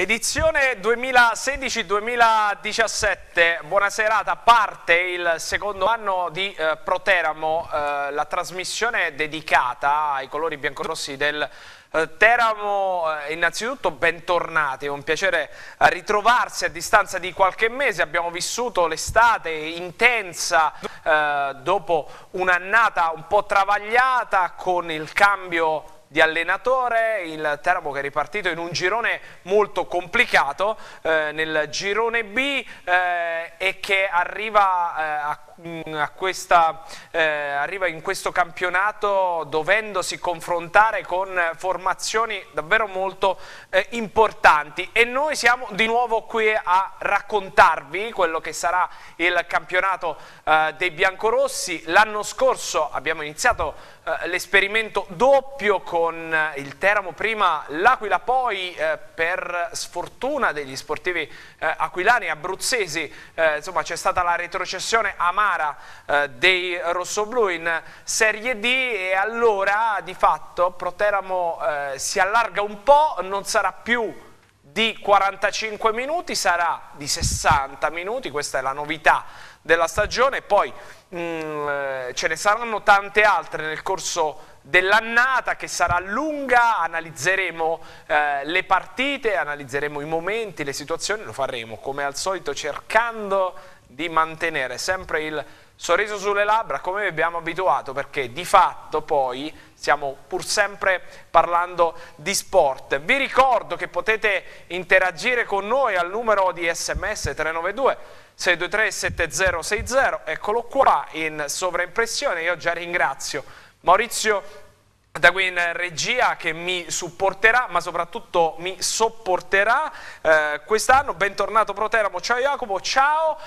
Edizione 2016-2017, buona serata, parte il secondo anno di Proteramo, la trasmissione è dedicata ai colori biancorossi del Teramo. Innanzitutto bentornati, è un piacere ritrovarsi a distanza di qualche mese. Abbiamo vissuto l'estate intensa dopo un'annata un po' travagliata con il cambio di allenatore, il Teramo che è ripartito in un girone molto complicato, nel girone B, e che arriva arriva in questo campionato dovendosi confrontare con formazioni davvero molto importanti, e noi siamo di nuovo qui a raccontarvi quello che sarà il campionato dei biancorossi. L'anno scorso abbiamo iniziato l'esperimento doppio con il Teramo prima, l'Aquila poi, per sfortuna degli sportivi aquilani e abruzzesi, insomma c'è stata la retrocessione amara dei rossoblù in Serie D, e allora di fatto Proteramo si allarga un po', non sarà più di 45 minuti, sarà di 60 minuti, questa è la novità della stagione. Poi ce ne saranno tante altre nel corso dell'annata, che sarà lunga. Analizzeremo le partite, analizzeremo i momenti, le situazioni, lo faremo come al solito cercando di mantenere sempre il sorriso sulle labbra, come vi abbiamo abituato, perché di fatto poi stiamo pur sempre parlando di sport. Vi ricordo che potete interagire con noi al numero di SMS 392 623 7060, eccolo qua in sovraimpressione. Io già ringrazio Maurizio da qui in regia, che mi supporterà ma soprattutto mi sopporterà quest'anno. Bentornato Proteramo, ciao Jacopo, ciao.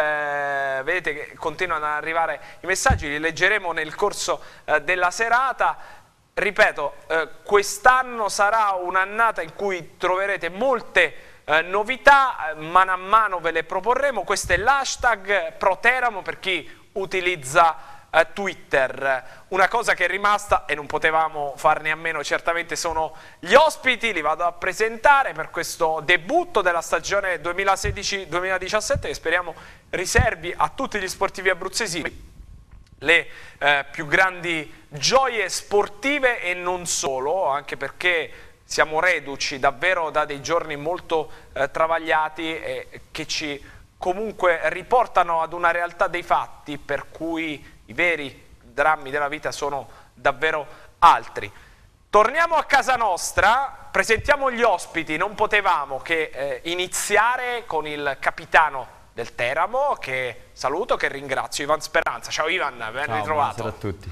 Vedete che continuano ad arrivare i messaggi, li leggeremo nel corso della serata. Ripeto, quest'anno sarà un'annata in cui troverete molte novità, mano a mano ve le proporremo. Questo è l'hashtag Proteramo per chi utilizza Twitter. Una cosa che è rimasta e non potevamo farne a meno certamente sono gli ospiti. Li vado a presentare per questo debutto della stagione 2016-2017, che speriamo riservi a tutti gli sportivi abruzzesi le più grandi gioie sportive e non solo, anche perché siamo reduci davvero da dei giorni molto travagliati e che ci comunque riportano ad una realtà dei fatti per cui i veri drammi della vita sono davvero altri. Torniamo a casa nostra, presentiamo gli ospiti. Non potevamo che iniziare con il capitano del Teramo, che saluto, che ringrazio, Ivan Speranza. Ciao Ivan, ben ritrovato. Buonasera a tutti.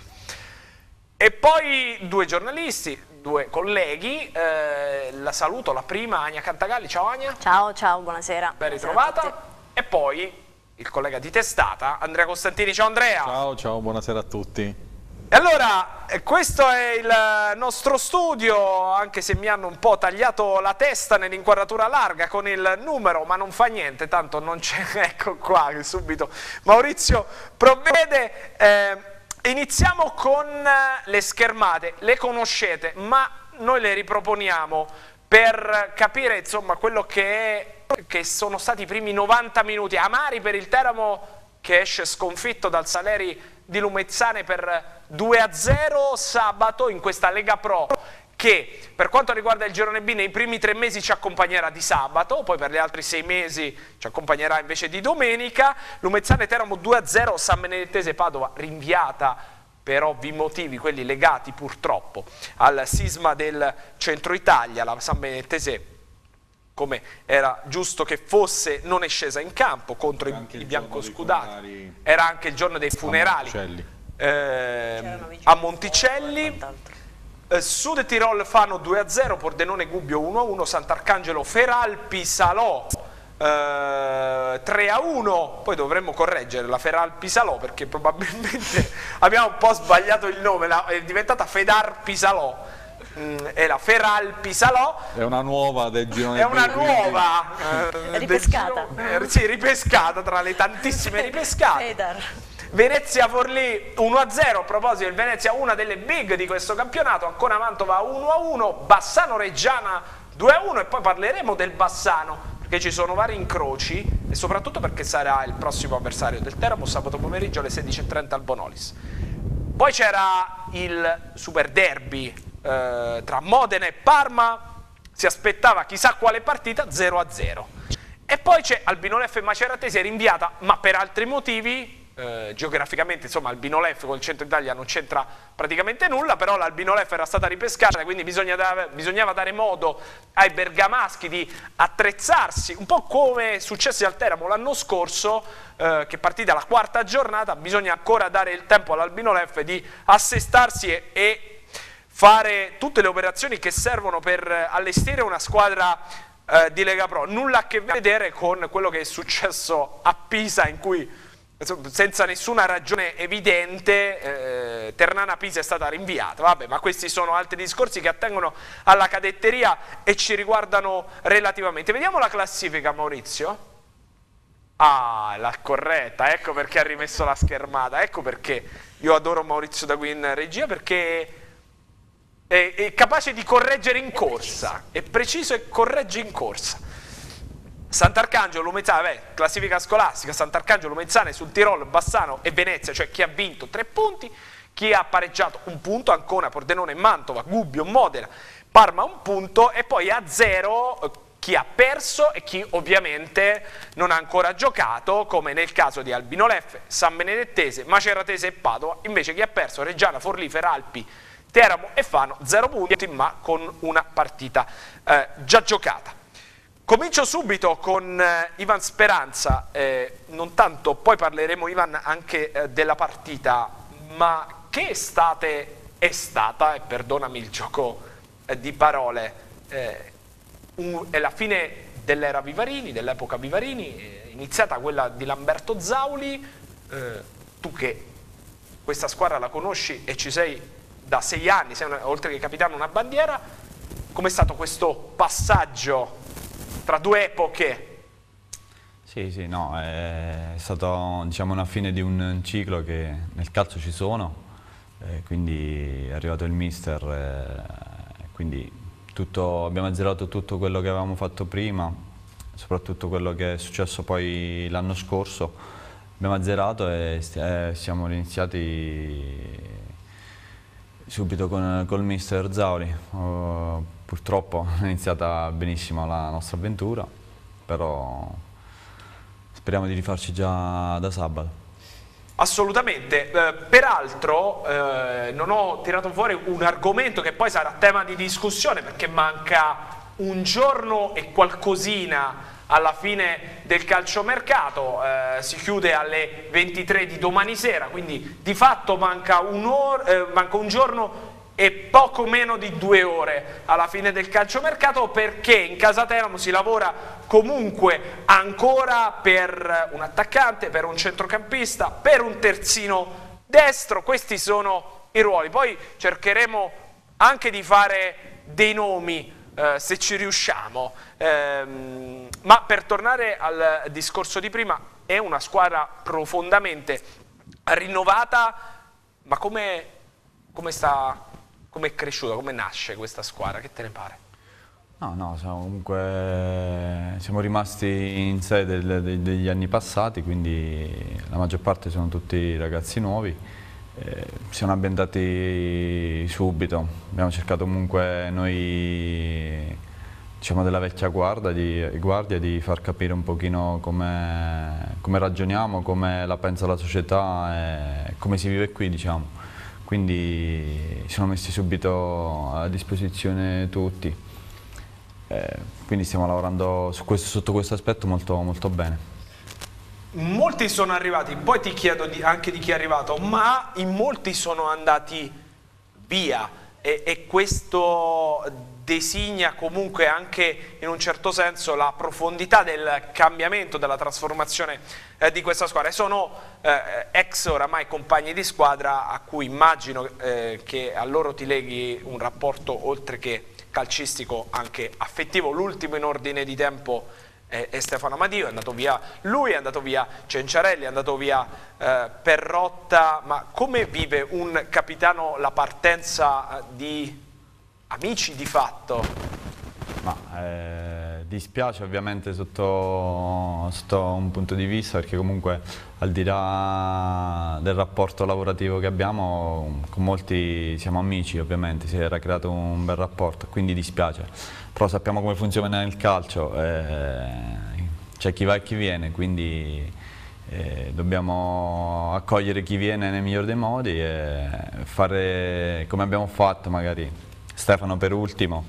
E poi due giornalisti, due colleghi, la saluto, la prima Ania Cantagalli. Ciao Ania. Ciao, ciao, buonasera. Ben ritrovata. E poi il collega di testata, Andrea Costantini. Ciao Andrea. Ciao, ciao, buonasera a tutti. E allora, questo è il nostro studio, anche se mi hanno un po' tagliato la testa nell'inquadratura larga con il numero, ma non fa niente, tanto non c'è, ecco qua, che subito Maurizio provvede. Iniziamo con le schermate, le conoscete, ma noi le riproponiamo per capire insomma quello che sono stati i primi 90 minuti amari per il Teramo, che esce sconfitto dal Saleri di Lumezzane per 2-0 sabato in questa Lega Pro, che per quanto riguarda il girone B nei primi 3 mesi ci accompagnerà di sabato, poi per gli altri 6 mesi ci accompagnerà invece di domenica. Lumezzane Teramo 2-0, San Benedettese Padova rinviata per ovvi motivi, quelli legati purtroppo al sisma del centro Italia. La San Benedettese, come era giusto che fosse, non è scesa in campo contro i biancoscudati. Era anche il giorno dei funerali a Monticelli. Sud Tirol Fano 2-0, Pordenone Gubbio 1-1, Sant'Arcangelo Feralpi Salò 3-1. Poi dovremmo correggere la Feralpi Salò, perché probabilmente abbiamo un po' sbagliato il nome, è diventata Fedarpi Salò. È la Feralpi Salò, è una nuova del girone. È una nuova ripescata. Sì, ripescata tra le tantissime ripescate. Venezia Forlì 1-0, a proposito il Venezia, una delle big di questo campionato. Ancona Mantova 1-1, Bassano Reggiana 2-1 e poi parleremo del Bassano, perché ci sono vari incroci e soprattutto perché sarà il prossimo avversario del Teramo sabato pomeriggio alle 16:30 al Bonolis. Poi c'era il Super Derby tra Modena e Parma, si aspettava chissà quale partita, 0-0. E poi c'è Albinoleffe e Maceratese rinviata, ma per altri motivi. Geograficamente insomma Albinoleffe con il centro Italia non c'entra praticamente nulla, però l'Albinoleffe era stata ripescata, quindi bisognava dare modo ai bergamaschi di attrezzarsi, un po' come è successo al Teramo l'anno scorso, che è partita la quarta giornata, bisogna ancora dare il tempo all'Albinoleffe di assestarsi e fare tutte le operazioni che servono per allestire una squadra di Lega Pro. Nulla a che vedere con quello che è successo a Pisa, in cui senza nessuna ragione evidente Ternana-Pisa è stata rinviata. Vabbè, ma questi sono altri discorsi che attengono alla cadetteria e ci riguardano relativamente. Vediamo la classifica, Maurizio. Ah, la corretta, ecco perché ha rimesso la schermata, ecco perché io adoro Maurizio da qui in regia, perché è capace di correggere in corsa, è preciso e corregge in corsa. Sant'Arcangelo, Lumezzane, classifica scolastica, Sant'Arcangelo, Lumezzane sul Tirolo, Bassano e Venezia, cioè chi ha vinto 3 punti, chi ha pareggiato 1 punto, Ancona, Pordenone, Mantova, Gubbio, Modena, Parma 1 punto e poi a 0 chi ha perso e chi ovviamente non ha ancora giocato, come nel caso di Albinoleffe, San Benedettese, Maceratese e Padova. Invece chi ha perso Reggiana, Forlì, Feralpi, Teramo e Fano 0 punti ma con una partita già giocata. Comincio subito con Ivan Speranza, non tanto, poi parleremo Ivan anche della partita, ma che estate è stata, e perdonami il gioco di parole, è la fine dell'era Vivarini, dell'epoca Vivarini, iniziata quella di Lamberto Zauli, tu che questa squadra la conosci e ci sei da 6 anni, sei oltre che capitano una bandiera, com'è stato questo passaggio tra 2 epoche? Sì, no, è stato diciamo una fine di un ciclo che nel calcio ci sono, quindi è arrivato il mister, quindi abbiamo azzerato tutto quello che avevamo fatto prima, soprattutto quello che è successo poi l'anno scorso, abbiamo azzerato e siamo iniziati subito col mister Zauli. Purtroppo è iniziata benissimo la nostra avventura, però speriamo di rifarci già da sabato. Assolutamente, peraltro non ho tirato fuori un argomento che poi sarà tema di discussione perché manca un giorno e qualcosina alla fine del calciomercato, si chiude alle 23 di domani sera, quindi di fatto manca un giorno e poco meno di 2 ore alla fine del calciomercato, perché in casa Teramo si lavora comunque ancora per un attaccante, per un centrocampista, per un terzino destro. Questi sono i ruoli, poi cercheremo anche di fare dei nomi se ci riusciamo, ma per tornare al discorso di prima, è una squadra profondamente rinnovata, ma come è cresciuta, come nasce questa squadra, che te ne pare? No, siamo rimasti in sé degli anni passati, quindi la maggior parte sono tutti ragazzi nuovi. Siamo ambientati subito, abbiamo cercato comunque noi, diciamo della vecchia guardia, di far capire un pochino come ragioniamo, come la pensa la società e come si vive qui, diciamo. Quindi siamo messi subito a disposizione tutti, quindi stiamo lavorando sotto questo aspetto molto, molto bene. Molti sono arrivati, poi ti chiedo anche di chi è arrivato, ma in molti sono andati via e questo designa comunque anche in un certo senso la profondità del cambiamento, della trasformazione di questa squadra. E sono ex oramai compagni di squadra a cui immagino che a loro ti leghi un rapporto oltre che calcistico anche affettivo. L'ultimo in ordine di tempo è Stefano Amadio, è andato via lui, è andato via Cenciarelli, è andato via Perrotta. Ma come vive un capitano la partenza di amici di fatto Dispiace ovviamente sotto un punto di vista, perché comunque al di là del rapporto lavorativo che abbiamo, con molti siamo amici ovviamente, si era creato un bel rapporto, quindi dispiace. Però sappiamo come funziona il calcio, c'è chi va e chi viene, quindi dobbiamo accogliere chi viene nel miglior dei modi e fare come abbiamo fatto, magari Stefano per ultimo,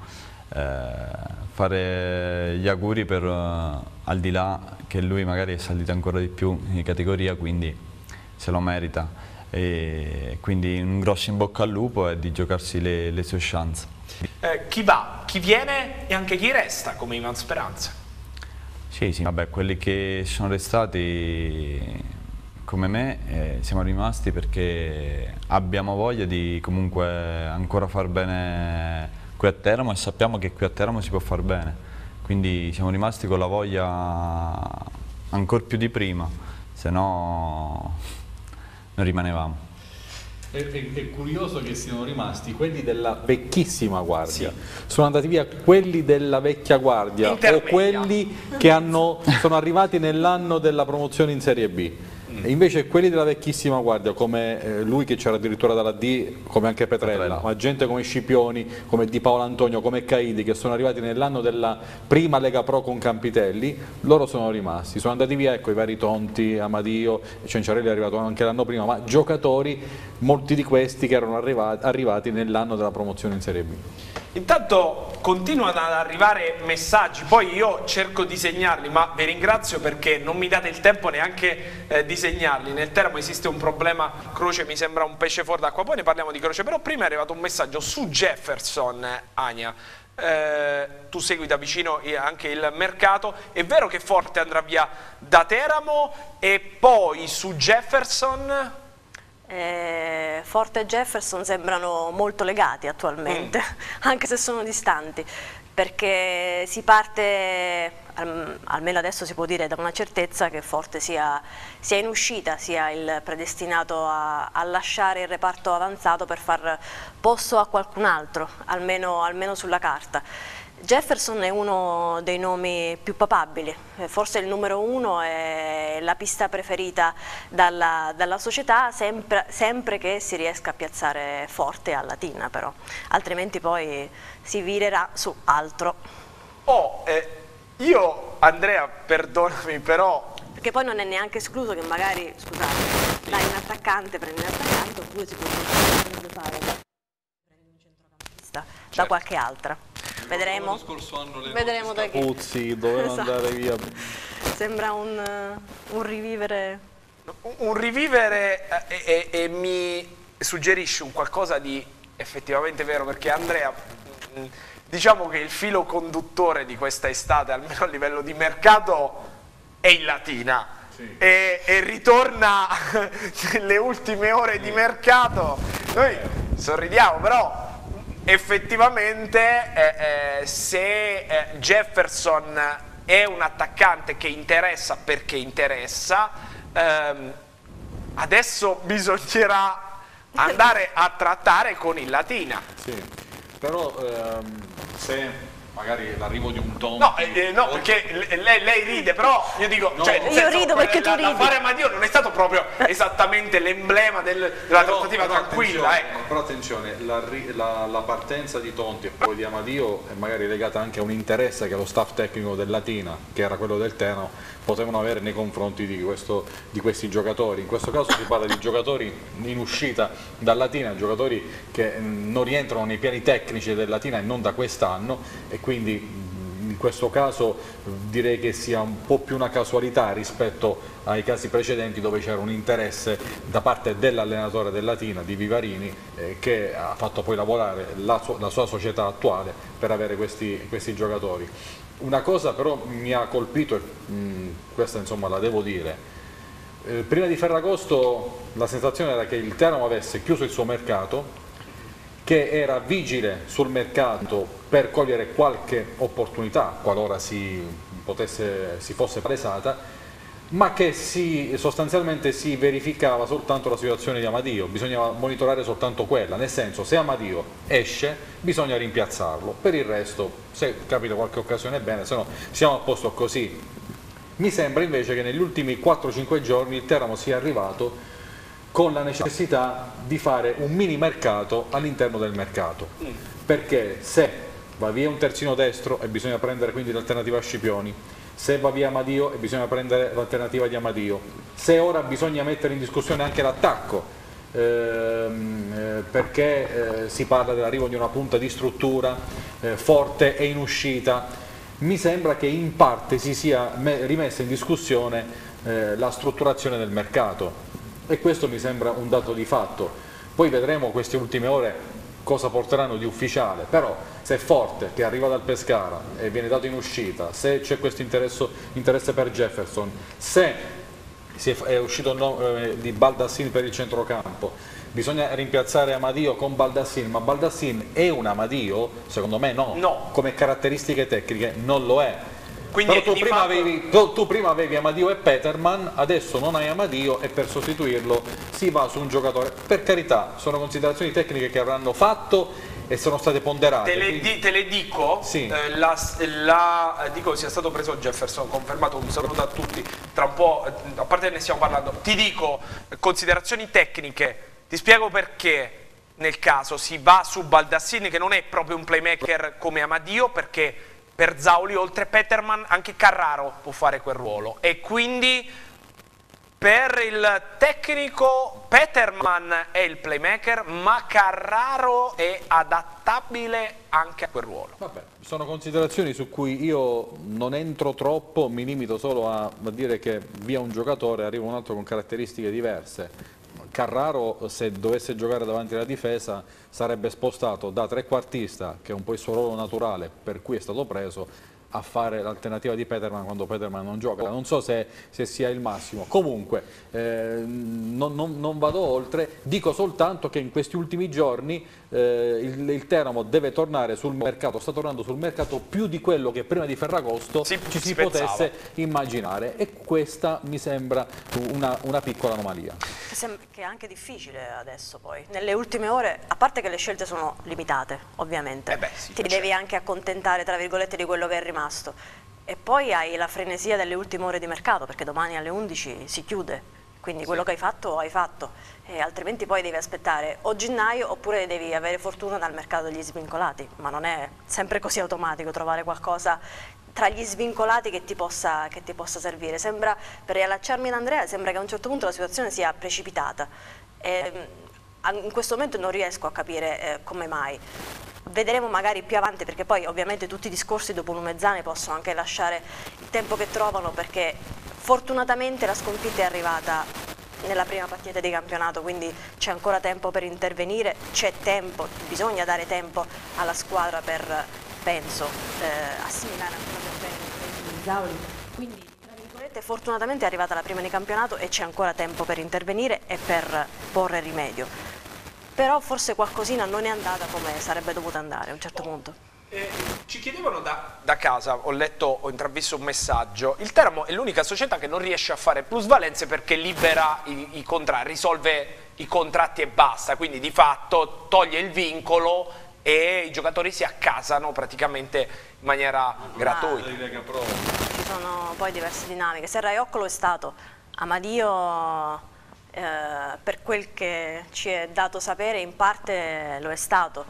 fare gli auguri per al di là che lui magari è salito ancora di più in categoria, quindi se lo merita, e quindi un grosso in bocca al lupo e di giocarsi le sue chance. Chi va, chi viene e anche chi resta come Ivan Speranza? Sì, vabbè, quelli che sono restati come me siamo rimasti perché abbiamo voglia di comunque ancora far bene qui a Teramo e sappiamo che qui a Teramo si può far bene, quindi siamo rimasti con la voglia ancora più di prima, se no non rimanevamo. È curioso che siano rimasti quelli della vecchissima guardia, sì. Sono andati via quelli della vecchia guardia o quelli che sono arrivati nell'anno della promozione in Serie B. E invece quelli della vecchissima guardia, come lui che c'era addirittura dalla D, come anche Petrella, ma gente come Scipioni, come Di Paolo Antonio, come Caidi, che sono arrivati nell'anno della prima Lega Pro con Campitelli, loro sono rimasti, sono andati via, ecco, i vari Tonti, Amadio, Cenciarelli è arrivato anche l'anno prima, ma giocatori, molti di questi che erano arrivati nell'anno della promozione in Serie B. Intanto continuano ad arrivare messaggi, poi io cerco di segnarli, ma vi ringrazio perché non mi date il tempo neanche di segnarli. Nel Teramo esiste un problema, Croce mi sembra un pesce fuor d'acqua, poi ne parliamo di Croce, però prima è arrivato un messaggio su Jefferson, Ania. Tu segui da vicino anche il mercato, è vero che Forte andrà via da Teramo e poi su Jefferson... Forte e Jefferson sembrano molto legati attualmente, anche se sono distanti, perché si parte, almeno adesso si può dire da una certezza, che Forte sia in uscita, sia il predestinato a lasciare il reparto avanzato per far posto a qualcun altro, almeno sulla carta. Jefferson è uno dei nomi più papabili, forse il numero uno, è la pista preferita dalla società, sempre che si riesca a piazzare Forte a Latina, però altrimenti poi si virerà su altro. Io, Andrea, perdonami, però... Perché poi non è neanche escluso che magari, scusate, dai un attaccante, prendi un attaccante, oppure si può fare un centrocampista da qualche altra. Vedremo. Vedremo da che. Puzzi, doveva andare via. Sembra un rivivere. Un rivivere e mi suggerisce un qualcosa di effettivamente vero, perché Andrea, diciamo che il filo conduttore di questa estate, almeno a livello di mercato, è il Latina. Sì. E ritorna nelle ultime ore di mercato. Noi sorridiamo, però effettivamente se Jefferson è un attaccante che interessa perché interessa, adesso bisognerà andare a trattare con il Latina. Sì, però se magari l'arrivo di un Tonti... No, perché lei ride, però io dico... No, cioè, io rido perché tu ridi. L'affare Amadio non è stato proprio esattamente l'emblema della trattativa tranquilla. Ecco. Però attenzione, la partenza di Tonti e poi di Amadio è magari legata anche a un interesse che lo staff tecnico del Latina, che era quello del Teramo, potevano avere nei confronti di questi giocatori. In questo caso si parla di giocatori in uscita dal Latina, giocatori che non rientrano nei piani tecnici del Latina e non da quest'anno, e quindi in questo caso direi che sia un po' più una casualità rispetto ai casi precedenti dove c'era un interesse da parte dell'allenatore del Latina, di Vivarini, che ha fatto poi lavorare la sua società attuale per avere questi giocatori. Una cosa però mi ha colpito, e questa insomma la devo dire, prima di Ferragosto la sensazione era che il Teramo avesse chiuso il suo mercato, che era vigile sul mercato per cogliere qualche opportunità qualora si fosse palesata. ma che sostanzialmente si verificava soltanto la situazione di Amadio, bisognava monitorare soltanto quella, nel senso, se Amadio esce bisogna rimpiazzarlo, per il resto se capita qualche occasione bene, se no siamo a posto così. Mi sembra invece che negli ultimi 4-5 giorni il Teramo sia arrivato con la necessità di fare un mini mercato all'interno del mercato, perché se va via un terzino destro e bisogna prendere quindi l'alternativa a Scipioni, se va via Amadio e bisogna prendere l'alternativa di Amadio, se ora bisogna mettere in discussione anche l'attacco, perché si parla dell'arrivo di una punta di struttura forte e in uscita, mi sembra che in parte si sia rimessa in discussione la strutturazione del mercato, e questo mi sembra un dato di fatto. Poi vedremo queste ultime ore cosa porteranno di ufficiale, però se è forte che arriva dal Pescara e viene dato in uscita, se c'è questo interesse per Jefferson, se è uscito di Baldassin per il centrocampo, bisogna rimpiazzare Amadio con Baldassin, ma Baldassin è un Amadio? Secondo me no, come caratteristiche tecniche non lo è. Quindi però tu prima avevi Amadio e Peterman, adesso non hai Amadio e per sostituirlo si va su un giocatore. Per carità, sono considerazioni tecniche che avranno fatto e sono state ponderate. Te le dico, sì. Dico sia stato preso Jefferson, confermato, un saluto a tutti, tra un po', a parte ne stiamo parlando, ti dico, considerazioni tecniche, ti spiego perché nel caso si va su Baldassin, che non è proprio un playmaker come Amadio, perché per Zauli, oltre Peterman, anche Carraro può fare quel ruolo, e quindi per il tecnico Peterman è il playmaker, ma Carraro è adattabile anche a quel ruolo. Vabbè, sono considerazioni su cui io non entro troppo, mi limito solo a dire che via un giocatore arriva un altro con caratteristiche diverse. Carraro, se dovesse giocare davanti alla difesa, sarebbe spostato da trequartista, che è un po' il suo ruolo naturale per cui è stato preso, a fare l'alternativa di Peterman quando Peterman non gioca. Non so se sia il massimo. Comunque non vado oltre, dico soltanto che in questi ultimi giorni il Teramo deve tornare sul mercato, sta tornando sul mercato più di quello che prima di Ferragosto ci si potesse immaginare, e questa mi sembra una piccola anomalia. Che è anche difficile adesso poi, nelle ultime ore, a parte che le scelte sono limitate ovviamente, ti devi anche accontentare tra virgolette di quello che è rimasto, e poi hai la frenesia delle ultime ore di mercato, perché domani alle 11 si chiude, quindi quello che hai fatto, e altrimenti poi devi aspettare o gennaio oppure devi avere fortuna dal mercato degli svincolati, ma non è sempre così automatico trovare qualcosa tra gli svincolati che ti possa servire. Sembra, per riallacciarmi in Andrea, sembra che a un certo punto la situazione sia precipitata, in questo momento non riesco a capire come mai. Vedremo magari più avanti, perché poi ovviamente tutti i discorsi dopo Lumezzane possono anche lasciare il tempo che trovano, perché fortunatamente la sconfitta è arrivata nella prima partita di campionato, quindi c'è ancora tempo per intervenire, c'è tempo, bisogna dare tempo alla squadra per, penso, assimilare ancora per bene Zauli. Quindi, tra virgolette, fortunatamente è arrivata la prima di campionato e c'è ancora tempo per intervenire e per porre rimedio. Però forse qualcosina non è andata come sarebbe dovuta andare a un certo punto. Ci chiedevano da casa, ho intravisto un messaggio, il Teramo è l'unica società che non riesce a fare plusvalenze perché libera i contratti, risolve i contratti e basta, quindi di fatto toglie il vincolo e i giocatori si accasano praticamente in maniera gratuita. Ci sono poi diverse dinamiche. Se Raioccolo è stato, Amadio, per quel che ci è dato sapere, in parte lo è stato.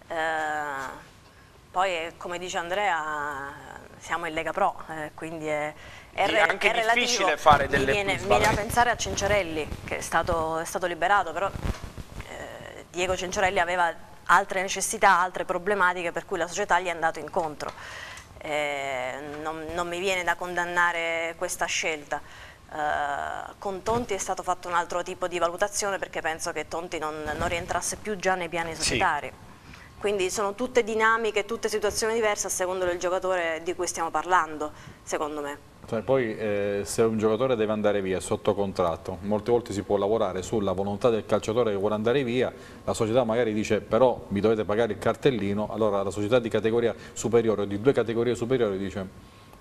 Poi, come dice Andrea, siamo in Lega Pro, quindi è anche relativo. Difficile fare delle viene a pensare a Cencerelli, che è stato liberato, però Diego Cencerelli aveva altre necessità, altre problematiche, per cui la società gli è andato incontro. Non mi viene da condannare questa scelta. Con Tonti è stato fatto un altro tipo di valutazione, perché penso che Tonti non rientrasse più già nei piani societari. Sì. Quindi sono tutte dinamiche, tutte situazioni diverse a secondo del giocatore di cui stiamo parlando, secondo me. Poi se un giocatore deve andare via sotto contratto, molte volte si può lavorare sulla volontà del calciatore che vuole andare via, la società magari dice però mi dovete pagare il cartellino, allora la società di categoria superiore o di due categorie superiori dice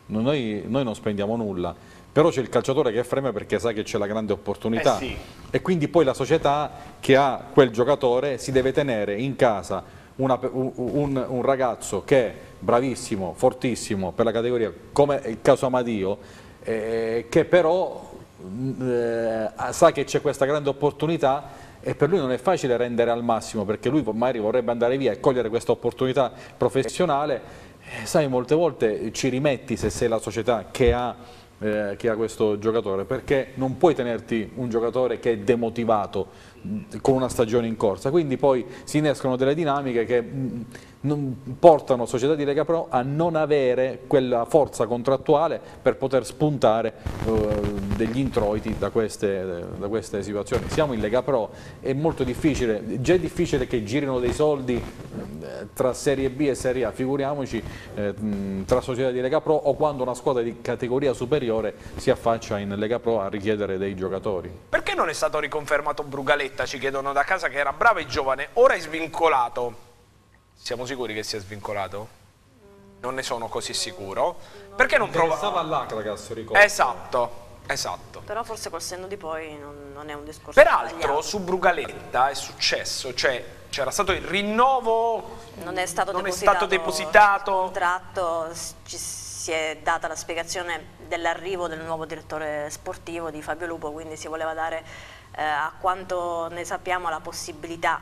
noi non spendiamo nulla, però c'è il calciatore che freme perché sa che c'è la grande opportunità, sì. E quindi poi la società che ha quel giocatore si deve tenere in casa un ragazzo che è bravissimo, fortissimo per la categoria, come il caso Amadio, che però sa che c'è questa grande opportunità, e per lui non è facile rendere al massimo, perché lui magari vorrebbe andare via e cogliere questa opportunità professionale. Sai, molte volte ci rimetti se sei la società che ha questo giocatore, perché non puoi tenerti un giocatore che è demotivato con una stagione in corsa, quindi poi si innescono delle dinamiche che portano società di Lega Pro a non avere quella forza contrattuale per poter spuntare degli introiti da queste situazioni. Siamo in Lega Pro, è molto difficile, già è difficile che girino dei soldi tra Serie B e Serie A, figuriamoci tra società di Lega Pro o quando una squadra di categoria superiore si affaccia in Lega Pro a richiedere dei giocatori. Perché non è stato riconfermato Brugaletta? Ci chiedono da casa, che era bravo e giovane, ora è svincolato. Siamo sicuri che sia svincolato? Non ne sono così sicuro. Perché non prova? Stava all'Akragas, ricordo. Esatto. Però forse col senno di poi non è un discorso Peraltro sbagliato. su Brugaletta è successo, cioè c'era stato il rinnovo, non è stato depositato. il contratto, ci si è data la spiegazione dell'arrivo del nuovo direttore sportivo di Fabio Lupo, quindi si voleva dare, a quanto ne sappiamo, la possibilità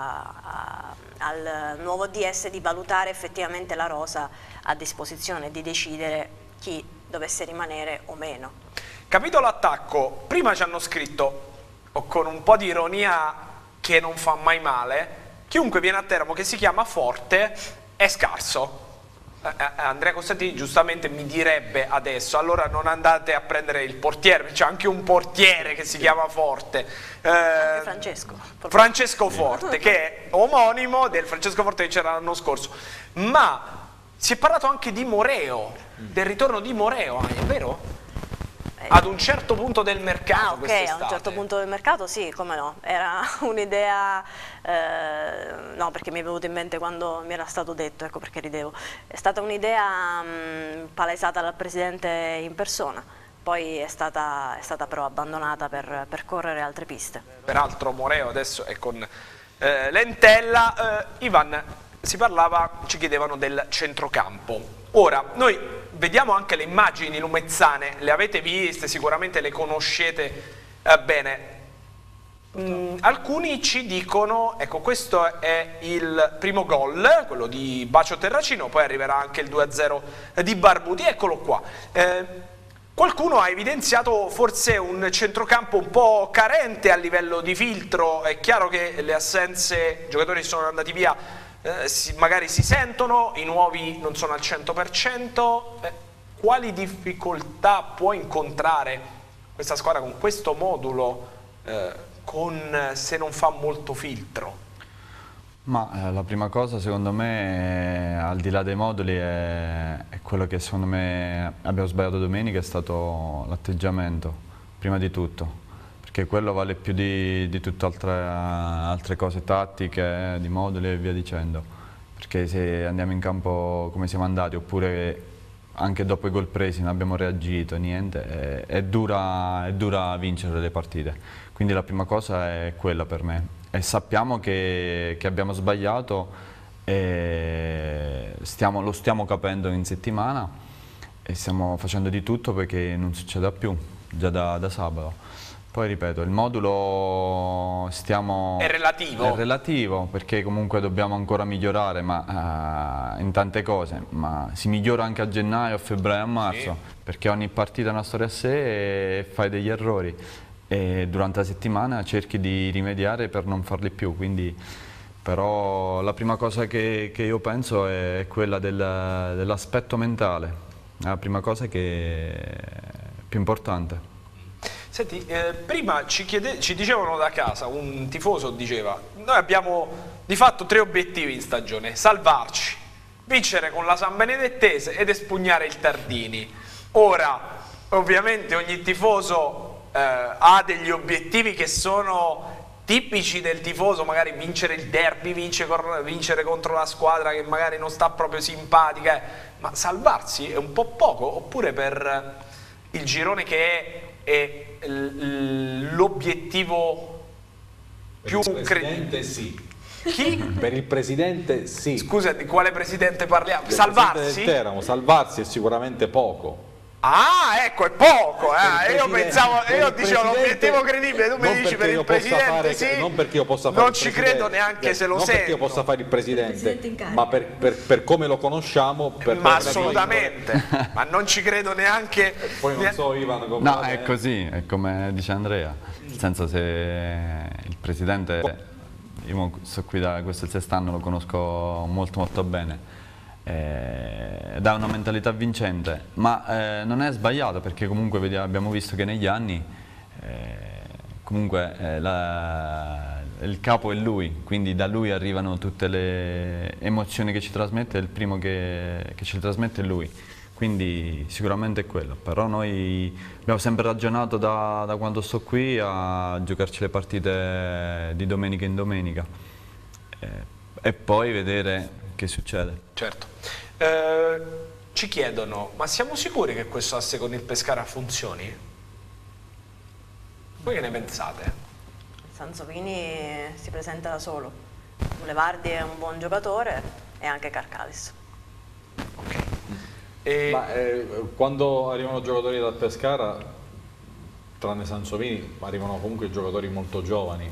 al nuovo DS di valutare effettivamente la rosa a disposizione, di decidere chi dovesse rimanere o meno. Capitolo attacco, prima ci hanno scritto, con un po' di ironia che non fa mai male, chiunque viene a Teramo che si chiama Forte è scarso. Andrea Costantini giustamente mi direbbe adesso: allora non andate a prendere il portiere, c'è anche un portiere che si chiama Forte, Francesco Forte, che è omonimo del Francesco Forte che c'era l'anno scorso. Ma si è parlato anche di Moreo, del ritorno di Moreo, è vero? Ad un certo punto del mercato. Ok, a un certo punto del mercato sì, come no, era un'idea, no, perché mi è venuto in mente quando mi era stato detto, ecco perché ridevo. È stata un'idea palesata dal presidente in persona, poi è stata però abbandonata per percorrere altre piste. Peraltro Moreo adesso è con Lentella. Ivan, ci chiedevano del centrocampo. Ora, noi vediamo anche le immagini lumezzane, le avete viste, sicuramente le conoscete bene. Alcuni ci dicono, ecco, questo è il primo gol, quello di Bacio Terracino, poi arriverà anche il 2-0 di Barbuti, eccolo qua. Qualcuno ha evidenziato forse un centrocampo un po' carente a livello di filtro. È chiaro che le assenze, i giocatori sono andati via, magari si sentono, i nuovi non sono al 100%. Quali difficoltà può incontrare questa squadra con questo modulo, se non fa molto filtro? Ma la prima cosa secondo me, al di là dei moduli, è quello che secondo me abbiamo sbagliato domenica, è stato l'atteggiamento, prima di tutto. Perché quello vale più di tutte altre cose tattiche, di moduli e via dicendo. Perché se andiamo in campo come siamo andati, oppure anche dopo i gol presi non abbiamo reagito, niente, è dura vincere le partite. Quindi la prima cosa è quella per me. E sappiamo che abbiamo sbagliato e lo stiamo capendo in settimana e stiamo facendo di tutto perché non succeda più, già da sabato. Poi ripeto, il modulo è relativo perché comunque dobbiamo ancora migliorare in tante cose, ma si migliora anche a gennaio, a febbraio, a marzo, sì. Perché ogni partita è una storia a sé e fai degli errori e durante la settimana cerchi di rimediare per non farli più, quindi però la prima cosa che io penso è quella dell'aspetto mentale, è la prima cosa che è più importante. Senti, prima ci dicevano da casa, un tifoso diceva: noi abbiamo di fatto 3 obiettivi in stagione: salvarci, vincere con la San Benedettese ed espugnare il Tardini. Ora, ovviamente ogni tifoso ha degli obiettivi che sono tipici del tifoso, magari vincere il derby, vincere contro la squadra che magari non sta proprio simpatica, ma salvarsi è un po' poco, oppure per il girone che è l'obiettivo più credibile? Sì. Chi? Per il presidente sì. Scusa, di quale presidente parliamo? Salvarsi? Del Teramo, salvarsi è sicuramente poco. Ah, ecco, è poco. Io pensavo, io dicevo l'obiettivo credibile, tu mi dici per il presidente sì, non perché io possa fare non ci credo neanche se lo sento. Non perché io possa fare il presidente ma per come lo conosciamo. Ma assolutamente, ma non ci credo neanche. Poi non so Ivan come... No, è così, è come dice Andrea, nel senso, se il presidente, io sto qui da questo sest'anno, lo conosco molto molto bene, dà una mentalità vincente, ma non è sbagliato, perché comunque abbiamo visto che negli anni comunque il capo è lui, quindi da lui arrivano tutte le emozioni che ci trasmette, il primo che ce le trasmette è lui, quindi sicuramente è quello. Però noi abbiamo sempre ragionato da quando sto qui a giocarci le partite di domenica in domenica e poi vedere che succede. Certo. Ci chiedono, ma siamo sicuri che questo asse con il Pescara funzioni? Voi che ne pensate? Sansovini si presenta da solo. Levardi è un buon giocatore e anche Carcalis. Ok. Ma quando arrivano giocatori dal Pescara, tranne Sansovini, arrivano comunque giocatori molto giovani.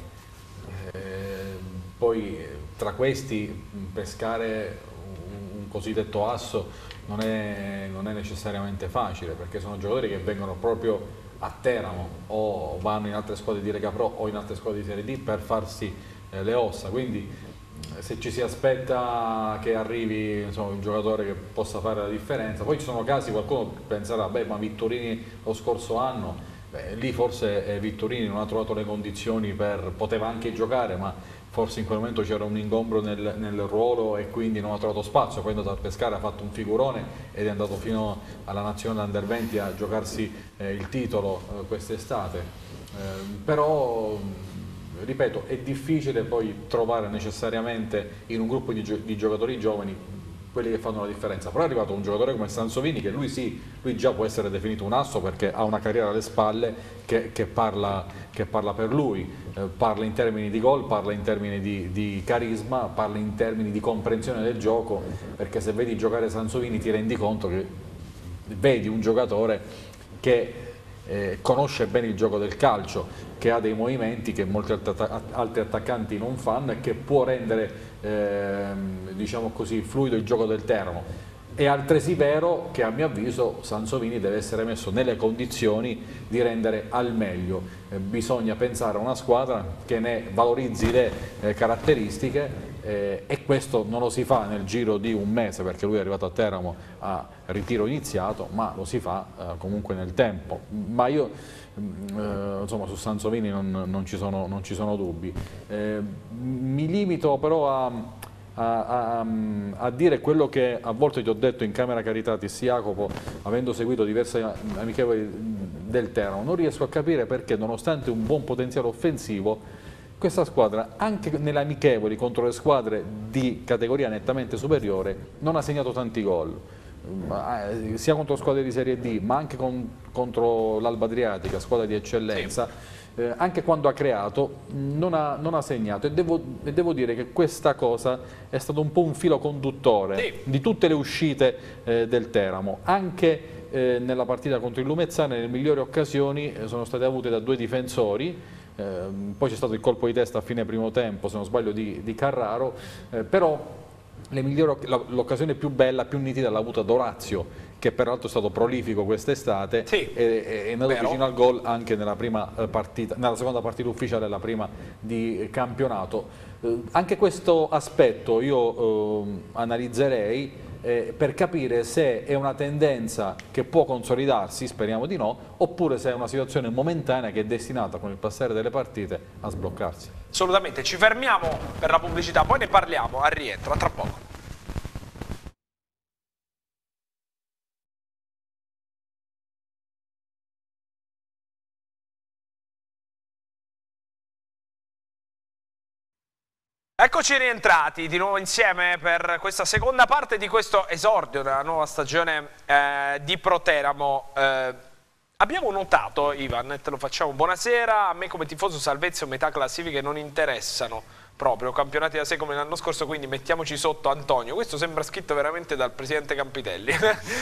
Poi tra questi pescare un cosiddetto asso non è necessariamente facile, perché sono giocatori che vengono proprio a Teramo o vanno in altre squadre di Lega Pro o in altre squadre di Serie D per farsi le ossa, quindi se ci si aspetta che arrivi, insomma, un giocatore che possa fare la differenza. Poi ci sono casi, qualcuno penserà, beh, ma Vittorini lo scorso anno, lì forse Vittorini non ha trovato le condizioni poteva anche giocare, ma forse in quel momento c'era un ingombro nel ruolo e quindi non ha trovato spazio. Poi è andato a Pescara, ha fatto un figurone ed è andato fino alla nazionale Under 20 a giocarsi il titolo quest'estate. Però ripeto, è difficile poi trovare necessariamente in un gruppo di giocatori giovani quelli che fanno la differenza. Però è arrivato un giocatore come Sansovini, che lui già può essere definito un asso, perché ha una carriera alle spalle che parla per lui, parla in termini di gol, parla in termini di carisma, parla in termini di comprensione del gioco, perché se vedi giocare Sansovini ti rendi conto che vedi un giocatore che conosce bene il gioco del calcio, che ha dei movimenti che molti altri attaccanti non fanno e che può rendere diciamo così fluido il gioco del Teramo. È altresì vero che a mio avviso Sansovini deve essere messo nelle condizioni di rendere al meglio. Bisogna pensare a una squadra che ne valorizzi le caratteristiche e questo non lo si fa nel giro di un mese, perché lui è arrivato a Teramo a ritiro iniziato, ma lo si fa comunque nel tempo. Ma io insomma su Sansovini non ci sono dubbi. Mi limito però a dire quello che a volte ti ho detto in Camera Caritatis Jacopo, avendo seguito diverse amichevoli del Teramo. Non riesco a capire perché, nonostante un buon potenziale offensivo, questa squadra, anche nelle amichevoli contro le squadre di categoria nettamente superiore, non ha segnato tanti gol, sia contro squadre di Serie D ma anche contro l'Alba Adriatica, squadra di eccellenza. Sì. Anche quando ha creato non ha segnato, e devo dire che questa cosa è stato un po' un filo conduttore, sì, di tutte le uscite del Teramo. Anche nella partita contro il Lumezzane le migliori occasioni sono state avute da due difensori. Poi c'è stato il colpo di testa a fine primo tempo, se non sbaglio, di Carraro, però l'occasione più bella, più nitida l'ha avuta Dorazio, che peraltro è stato prolifico quest'estate, sì, è andato vicino al gol anche nella seconda partita ufficiale, la prima di campionato. Anche questo aspetto io analizzerei per capire se è una tendenza che può consolidarsi, speriamo di no, oppure se è una situazione momentanea che è destinata con il passare delle partite a sbloccarsi. Assolutamente, ci fermiamo per la pubblicità, poi ne parliamo al rientro, a tra poco. Eccoci rientrati di nuovo insieme per questa seconda parte di questo esordio della nuova stagione di Proteramo. Abbiamo notato, Ivan, te lo facciamo buonasera, a me come tifoso salvezza o metà classifiche non interessano proprio, campionati da sé come l'anno scorso, quindi mettiamoci sotto Antonio. Questo sembra scritto veramente dal presidente Campitelli.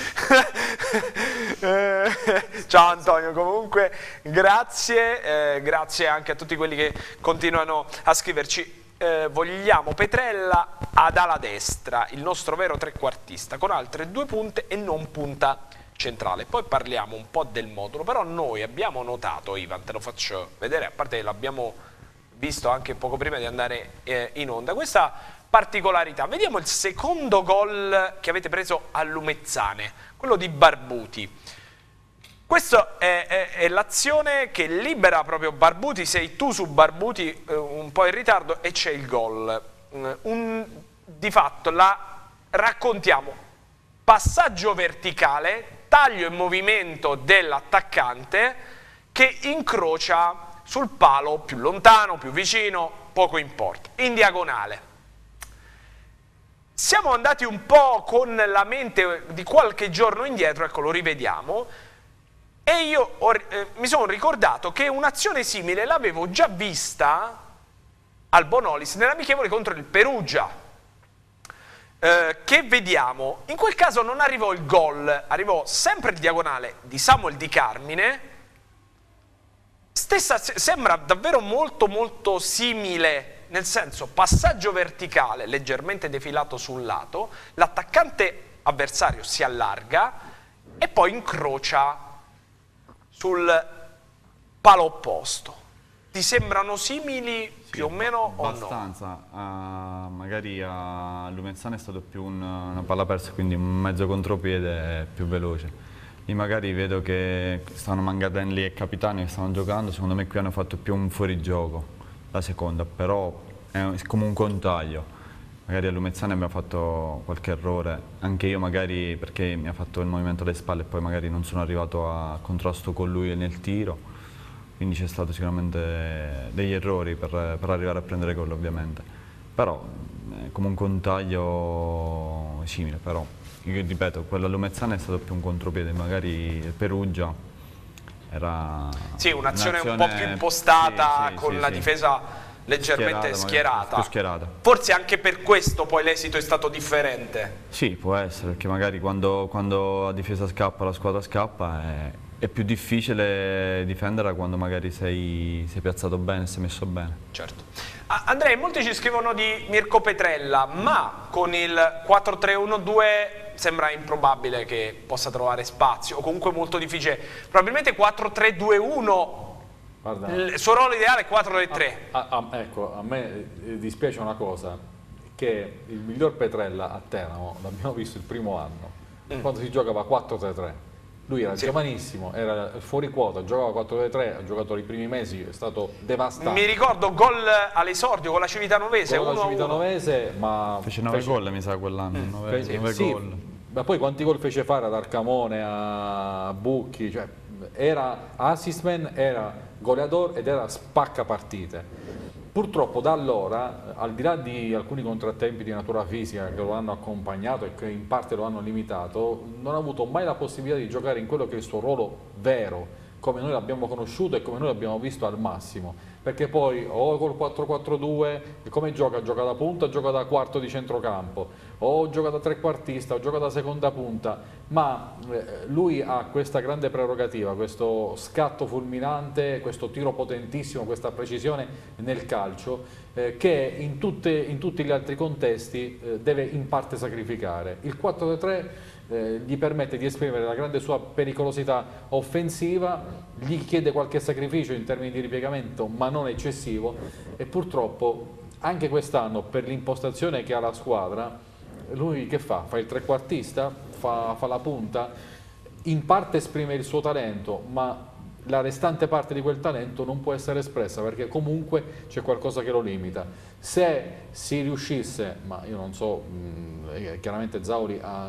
Ciao Antonio, comunque grazie, grazie anche a tutti quelli che continuano a scriverci. Vogliamo Petrella ad ala destra, il nostro vero trequartista, con altre 2 punte e non punta centrale. Poi parliamo un po' del modulo, però noi abbiamo notato, Ivan, te lo faccio vedere, a parte che l'abbiamo visto anche poco prima di andare in onda, questa particolarità. Vediamo il secondo gol che avete preso a Lumezzane, quello di Barbuti. Questa è l'azione che libera proprio Barbuti, sei tu su Barbuti un po' in ritardo e c'è il gol. Di fatto la raccontiamo, passaggio verticale, taglio e movimento dell'attaccante che incrocia sul palo più lontano, più vicino, poco importa, in diagonale. Siamo andati un po' con la mente di qualche giorno indietro, ecco lo rivediamo, e io mi sono ricordato che un'azione simile l'avevo già vista al Bonolis nell'amichevole contro il Perugia, che vediamo. In quel caso non arrivò il gol, arrivò sempre il diagonale di Samuel Di Carmine. Sembra davvero molto simile, nel senso passaggio verticale leggermente defilato sul lato, l'attaccante avversario si allarga e poi incrocia sul palo opposto. Ti sembrano simili più o meno o no? Abbastanza, magari a Lumezzane è stato più una palla persa, quindi un mezzo contropiede più veloce. Lì magari vedo che stavano Mangadelli e Capitani che stavano giocando, secondo me qui hanno fatto più un fuorigioco, la seconda, però è comunque un taglio. Magari a Lumezzane abbiamo fatto qualche errore, anche io magari perché mi ha fatto il movimento alle spalle e poi magari non sono arrivato a contrasto con lui nel tiro, quindi c'è stato sicuramente degli errori per arrivare a prendere gol ovviamente, però è comunque un taglio simile, però io ripeto, quello a Lumezzane è stato più un contropiede, magari il Perugia era... Sì, un'azione un po' più impostata, con la difesa leggermente schierata. Forse anche per questo poi l'esito è stato differente. Sì, può essere, perché magari quando la difesa scappa, la squadra scappa, è più difficile difenderla quando magari sei piazzato bene, sei messo bene. Certo. Andrea, molti ci scrivono di Mirko Petrella, ma con il 4-3-1-2 sembra improbabile che possa trovare spazio, o comunque molto difficile. Probabilmente 4-3-2-1. Guarda, il suo ruolo ideale è 4-3. Ecco, a me dispiace una cosa, che il miglior Petrella a Teramo l'abbiamo visto il primo anno, quando si giocava 4-3-3. Lui era giovanissimo, era fuori quota, giocava 4-3-3, ha giocato i primi mesi, è stato devastante. Mi ricordo gol all'esordio con la Civitanovese, con la Civitanovese, ma fece 9 gol mi sa quell'anno, 9 sì, gol. Ma poi quanti gol fece fare ad Arcamone, a Bucchi, cioè era assist man, era goleador ed era spacca partite. Purtroppo da allora, al di là di alcuni contrattempi di natura fisica che lo hanno accompagnato e che in parte lo hanno limitato, non ha avuto mai la possibilità di giocare in quello che è il suo ruolo vero, come noi l'abbiamo conosciuto e come noi l'abbiamo visto al massimo, perché poi o col 4-4-2 come gioca? Gioca da punta, gioca da quarto di centrocampo, o gioca da trequartista, o gioca da seconda punta, ma lui ha questa grande prerogativa, questo scatto fulminante, questo tiro potentissimo, questa precisione nel calcio che in tutti gli altri contesti deve in parte sacrificare. Il 4-3 gli permette di esprimere la grande sua pericolosità offensiva, gli chiede qualche sacrificio in termini di ripiegamento ma non eccessivo, e purtroppo anche quest'anno per l'impostazione che ha la squadra lui che fa? Fa il trequartista? Fa la punta? In parte esprime il suo talento, ma la restante parte di quel talento non può essere espressa perché comunque c'è qualcosa che lo limita. Se si riuscisse, ma io non so, chiaramente Zauri ha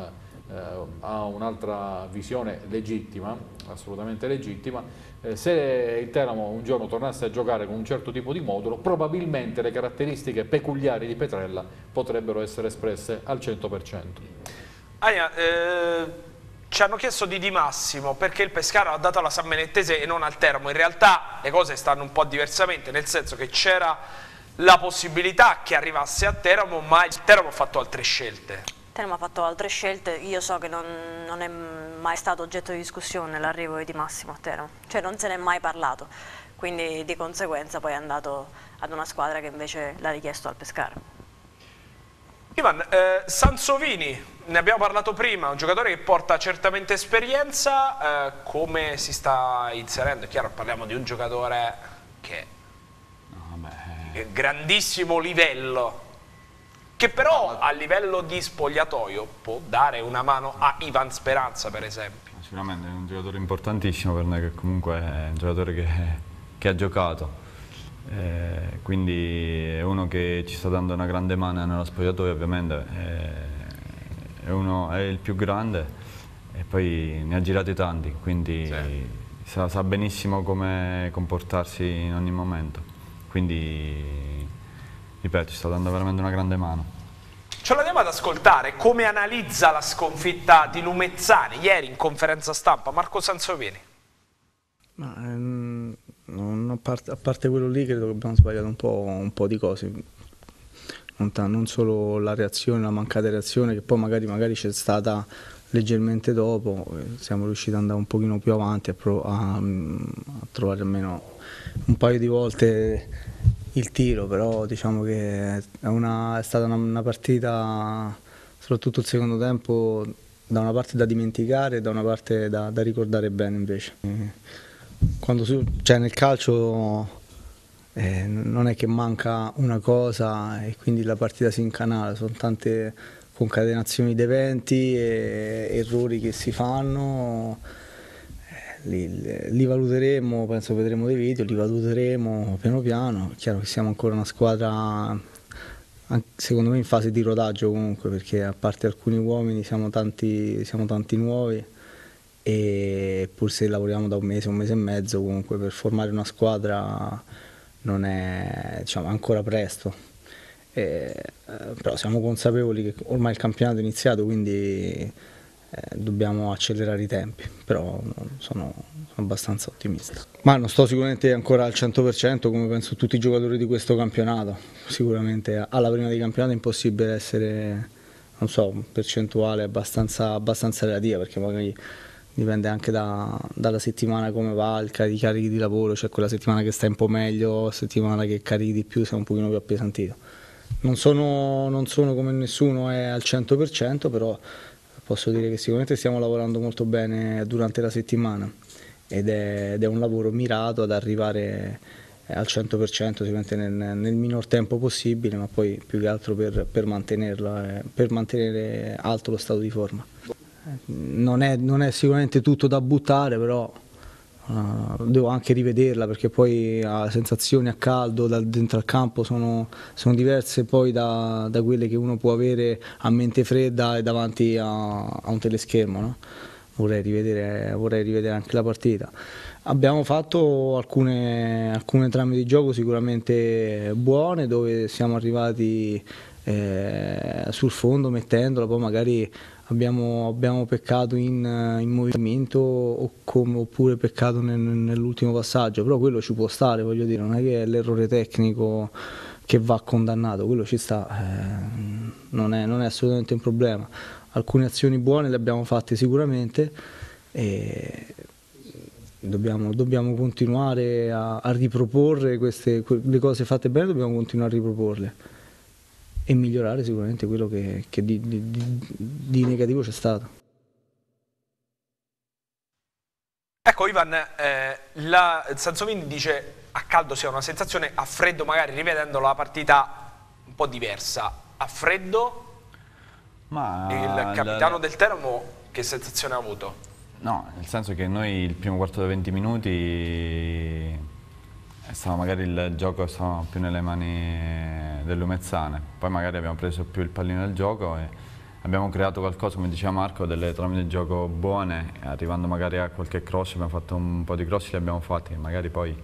ha un'altra visione legittima, assolutamente legittima. Se il Teramo un giorno tornasse a giocare con un certo tipo di modulo, probabilmente le caratteristiche peculiari di Petrella potrebbero essere espresse al 100%. Ania, ci hanno chiesto di Di Massimo perché il Pescara ha dato alla San Benettese e non al Teramo. In realtà le cose stanno un po' diversamente, nel senso che c'era la possibilità che arrivasse a Teramo, ma il Teramo ha fatto altre scelte. Il Teramo ha fatto altre scelte, io so che non è mai stato oggetto di discussione l'arrivo di Di Massimo a Teramo, cioè non se ne è mai parlato, quindi di conseguenza poi è andato ad una squadra che invece l'ha richiesto al Pescara. Ivan, Sansovini, ne abbiamo parlato prima, un giocatore che porta certamente esperienza, come si sta inserendo? È chiaro, parliamo di un giocatore che è grandissimo livello, che però a livello di spogliatoio può dare una mano a Ivan Speranza, per esempio. Sicuramente è un giocatore importantissimo per noi, che comunque è un giocatore che ha giocato. Quindi è uno che ci sta dando una grande mano nello spogliatoio, ovviamente è il più grande e poi ne ha girati tanti, quindi sì, sa benissimo come comportarsi in ogni momento, quindi ripeto, ci sta dando veramente una grande mano. Ce l'andiamo ad ascoltare come analizza la sconfitta di Lumezzane ieri in conferenza stampa Marco Sansovini. A parte quello lì, credo che abbiamo sbagliato un po' di cose, non solo la reazione, la mancata reazione che poi magari c'è stata leggermente dopo, siamo riusciti ad andare un pochino più avanti a trovare almeno un paio di volte il tiro, però diciamo che è stata una partita, soprattutto il secondo tempo, da una parte da dimenticare e da una parte da ricordare bene invece. Cioè nel calcio non è che manca una cosa e quindi la partita si incanala, sono tante concatenazioni di eventi e errori che si fanno, li valuteremo, penso vedremo dei video, li valuteremo piano piano. È chiaro che siamo ancora una squadra, secondo me, in fase di rodaggio comunque, perché a parte alcuni uomini siamo tanti nuovi, e pur se lavoriamo da un mese e mezzo, comunque per formare una squadra non è, diciamo, ancora presto, però siamo consapevoli che ormai il campionato è iniziato, quindi dobbiamo accelerare i tempi, però sono abbastanza ottimista. Ma non sto sicuramente ancora al 100%, come penso tutti i giocatori di questo campionato. Sicuramente alla prima di campionato è impossibile essere, non so, percentuale abbastanza relativa, perché magari dipende anche dalla settimana come va, i carichi di lavoro, c'è quella settimana che stai un po' meglio, settimana che carichi di più, sei un pochino più appesantito. Non sono come nessuno è al 100%, però posso dire che sicuramente stiamo lavorando molto bene durante la settimana ed è un lavoro mirato ad arrivare al 100%, sicuramente nel minor tempo possibile, ma poi più che altro per mantenere alto lo stato di forma. Non è sicuramente tutto da buttare, però devo anche rivederla, perché poi le sensazioni a caldo dentro al campo sono diverse poi da quelle che uno può avere a mente fredda e davanti a un teleschermo, no? Vorrei rivedere anche la partita. Abbiamo fatto alcune trame di gioco sicuramente buone, dove siamo arrivati sul fondo mettendola, poi magari abbiamo peccato in movimento oppure peccato nell'ultimo passaggio, però quello ci può stare, voglio dire, non è che è l'errore tecnico che va condannato, quello ci sta, non è assolutamente un problema. Alcune azioni buone le abbiamo fatte sicuramente e dobbiamo continuare a riproporre le cose fatte bene, dobbiamo continuare a riproporle e migliorare sicuramente quello che di negativo c'è stato. Ecco Ivan, Sansovini dice a caldo sia una sensazione, a freddo magari rivedendo la partita un po' diversa. A freddo il capitano del Teramo che sensazione ha avuto? No, nel senso che noi il primo quarto da 20 minuti magari il gioco stava più nelle mani del Lumezzane, poi magari abbiamo preso più il pallino del gioco e abbiamo creato qualcosa, come diceva Marco, delle trame di gioco buone, arrivando magari a qualche cross, abbiamo fatto un po' di cross, li abbiamo fatti, magari poi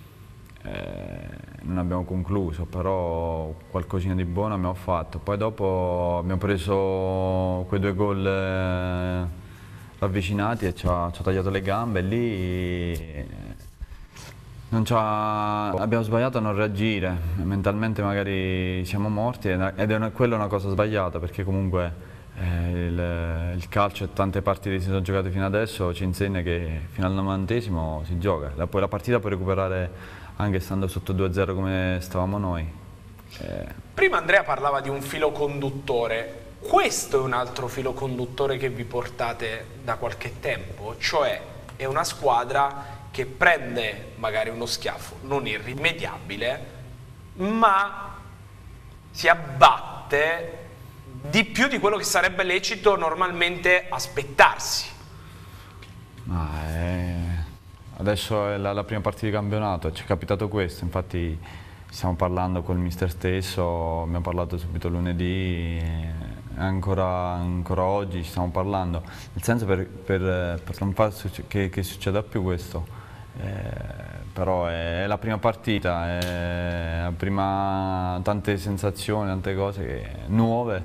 non abbiamo concluso, però qualcosina di buono abbiamo fatto. Poi dopo abbiamo preso quei 2 gol ravvicinati e ci ha tagliato le gambe, e lì abbiamo sbagliato a non reagire, mentalmente magari siamo morti, ed è quella una cosa sbagliata, perché comunque il calcio e tante partite che si sono giocate fino adesso ci insegna che fino al 90esimo si gioca, poi la partita puoi recuperare anche stando sotto 2-0 come stavamo noi. Prima Andrea parlava di un filo conduttore, questo è un altro filo conduttore che vi portate da qualche tempo, cioè è una squadra che prende magari uno schiaffo non irrimediabile, ma si abbatte di più di quello che sarebbe lecito normalmente aspettarsi. Adesso è la prima partita di campionato, ci è capitato questo, infatti stiamo parlando col mister stesso, abbiamo parlato subito lunedì, ancora oggi ci stiamo parlando, nel senso per non far che succeda più questo, però è la prima partita, è la prima, tante sensazioni, tante cose nuove,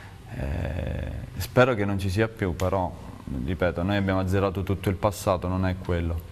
spero che non ci sia più, però ripeto, noi abbiamo azzerato tutto il passato, non è quello.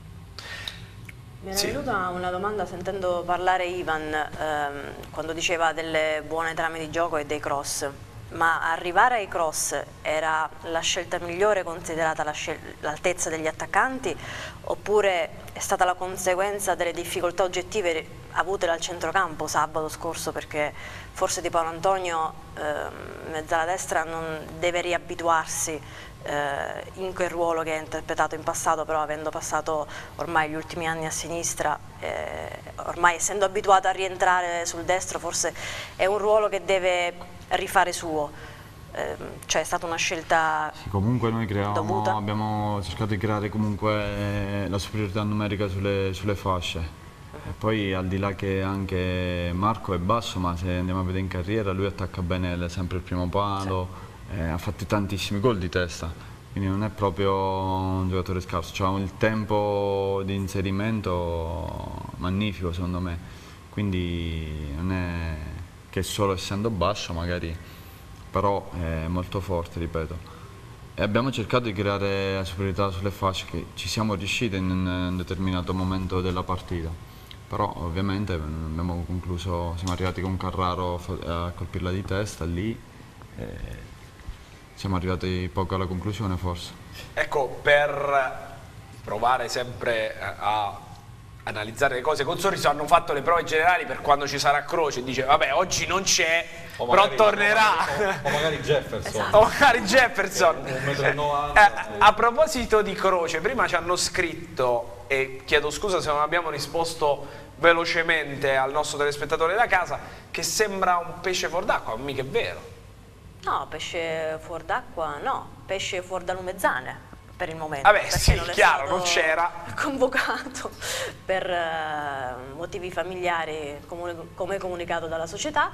Mi è venuta una domanda sentendo parlare Ivan quando diceva delle buone trame di gioco e dei cross, ma arrivare ai cross era la scelta migliore considerata l'altezza degli attaccanti, oppure è stata la conseguenza delle difficoltà oggettive avute dal centrocampo sabato scorso, perché forse Di Paolo Antonio mezzala destra non deve riabituarsi in quel ruolo che ha interpretato in passato, però avendo passato ormai gli ultimi anni a sinistra, ormai essendo abituato a rientrare sul destro, forse è un ruolo che deve rifare suo, cioè è stata una scelta comunque noi dovuta. Abbiamo cercato di creare comunque la superiorità numerica sulle fasce, e poi al di là che anche Marco è basso, ma se andiamo a vedere in carriera lui attacca bene sempre il primo palo, ha fatto tantissimi gol di testa, quindi non è proprio un giocatore scarso, ha il tempo di inserimento magnifico secondo me, quindi non è che solo essendo basso magari, però è molto forte, ripeto. E abbiamo cercato di creare la superiorità sulle fasce, che ci siamo riusciti in un determinato momento della partita, però ovviamente abbiamo concluso, siamo arrivati con Carraro a colpirla di testa lì, siamo arrivati poco alla conclusione forse. Ecco, per provare sempre a analizzare le cose con sorriso, hanno fatto le prove generali per quando ci sarà Croce, dice vabbè oggi non c'è, però tornerà, o magari Jefferson, o magari Jefferson. 1,90 m. A proposito di Croce, prima ci hanno scritto, e chiedo scusa se non abbiamo risposto velocemente al nostro telespettatore da casa, che sembra un pesce fuor d'acqua, mica è vero. No, pesce fuor d'acqua no, pesce fuor da lumezzane per il momento. Vabbè sì, chiaro, non c'era. Convocato per motivi familiari, come comunicato dalla società,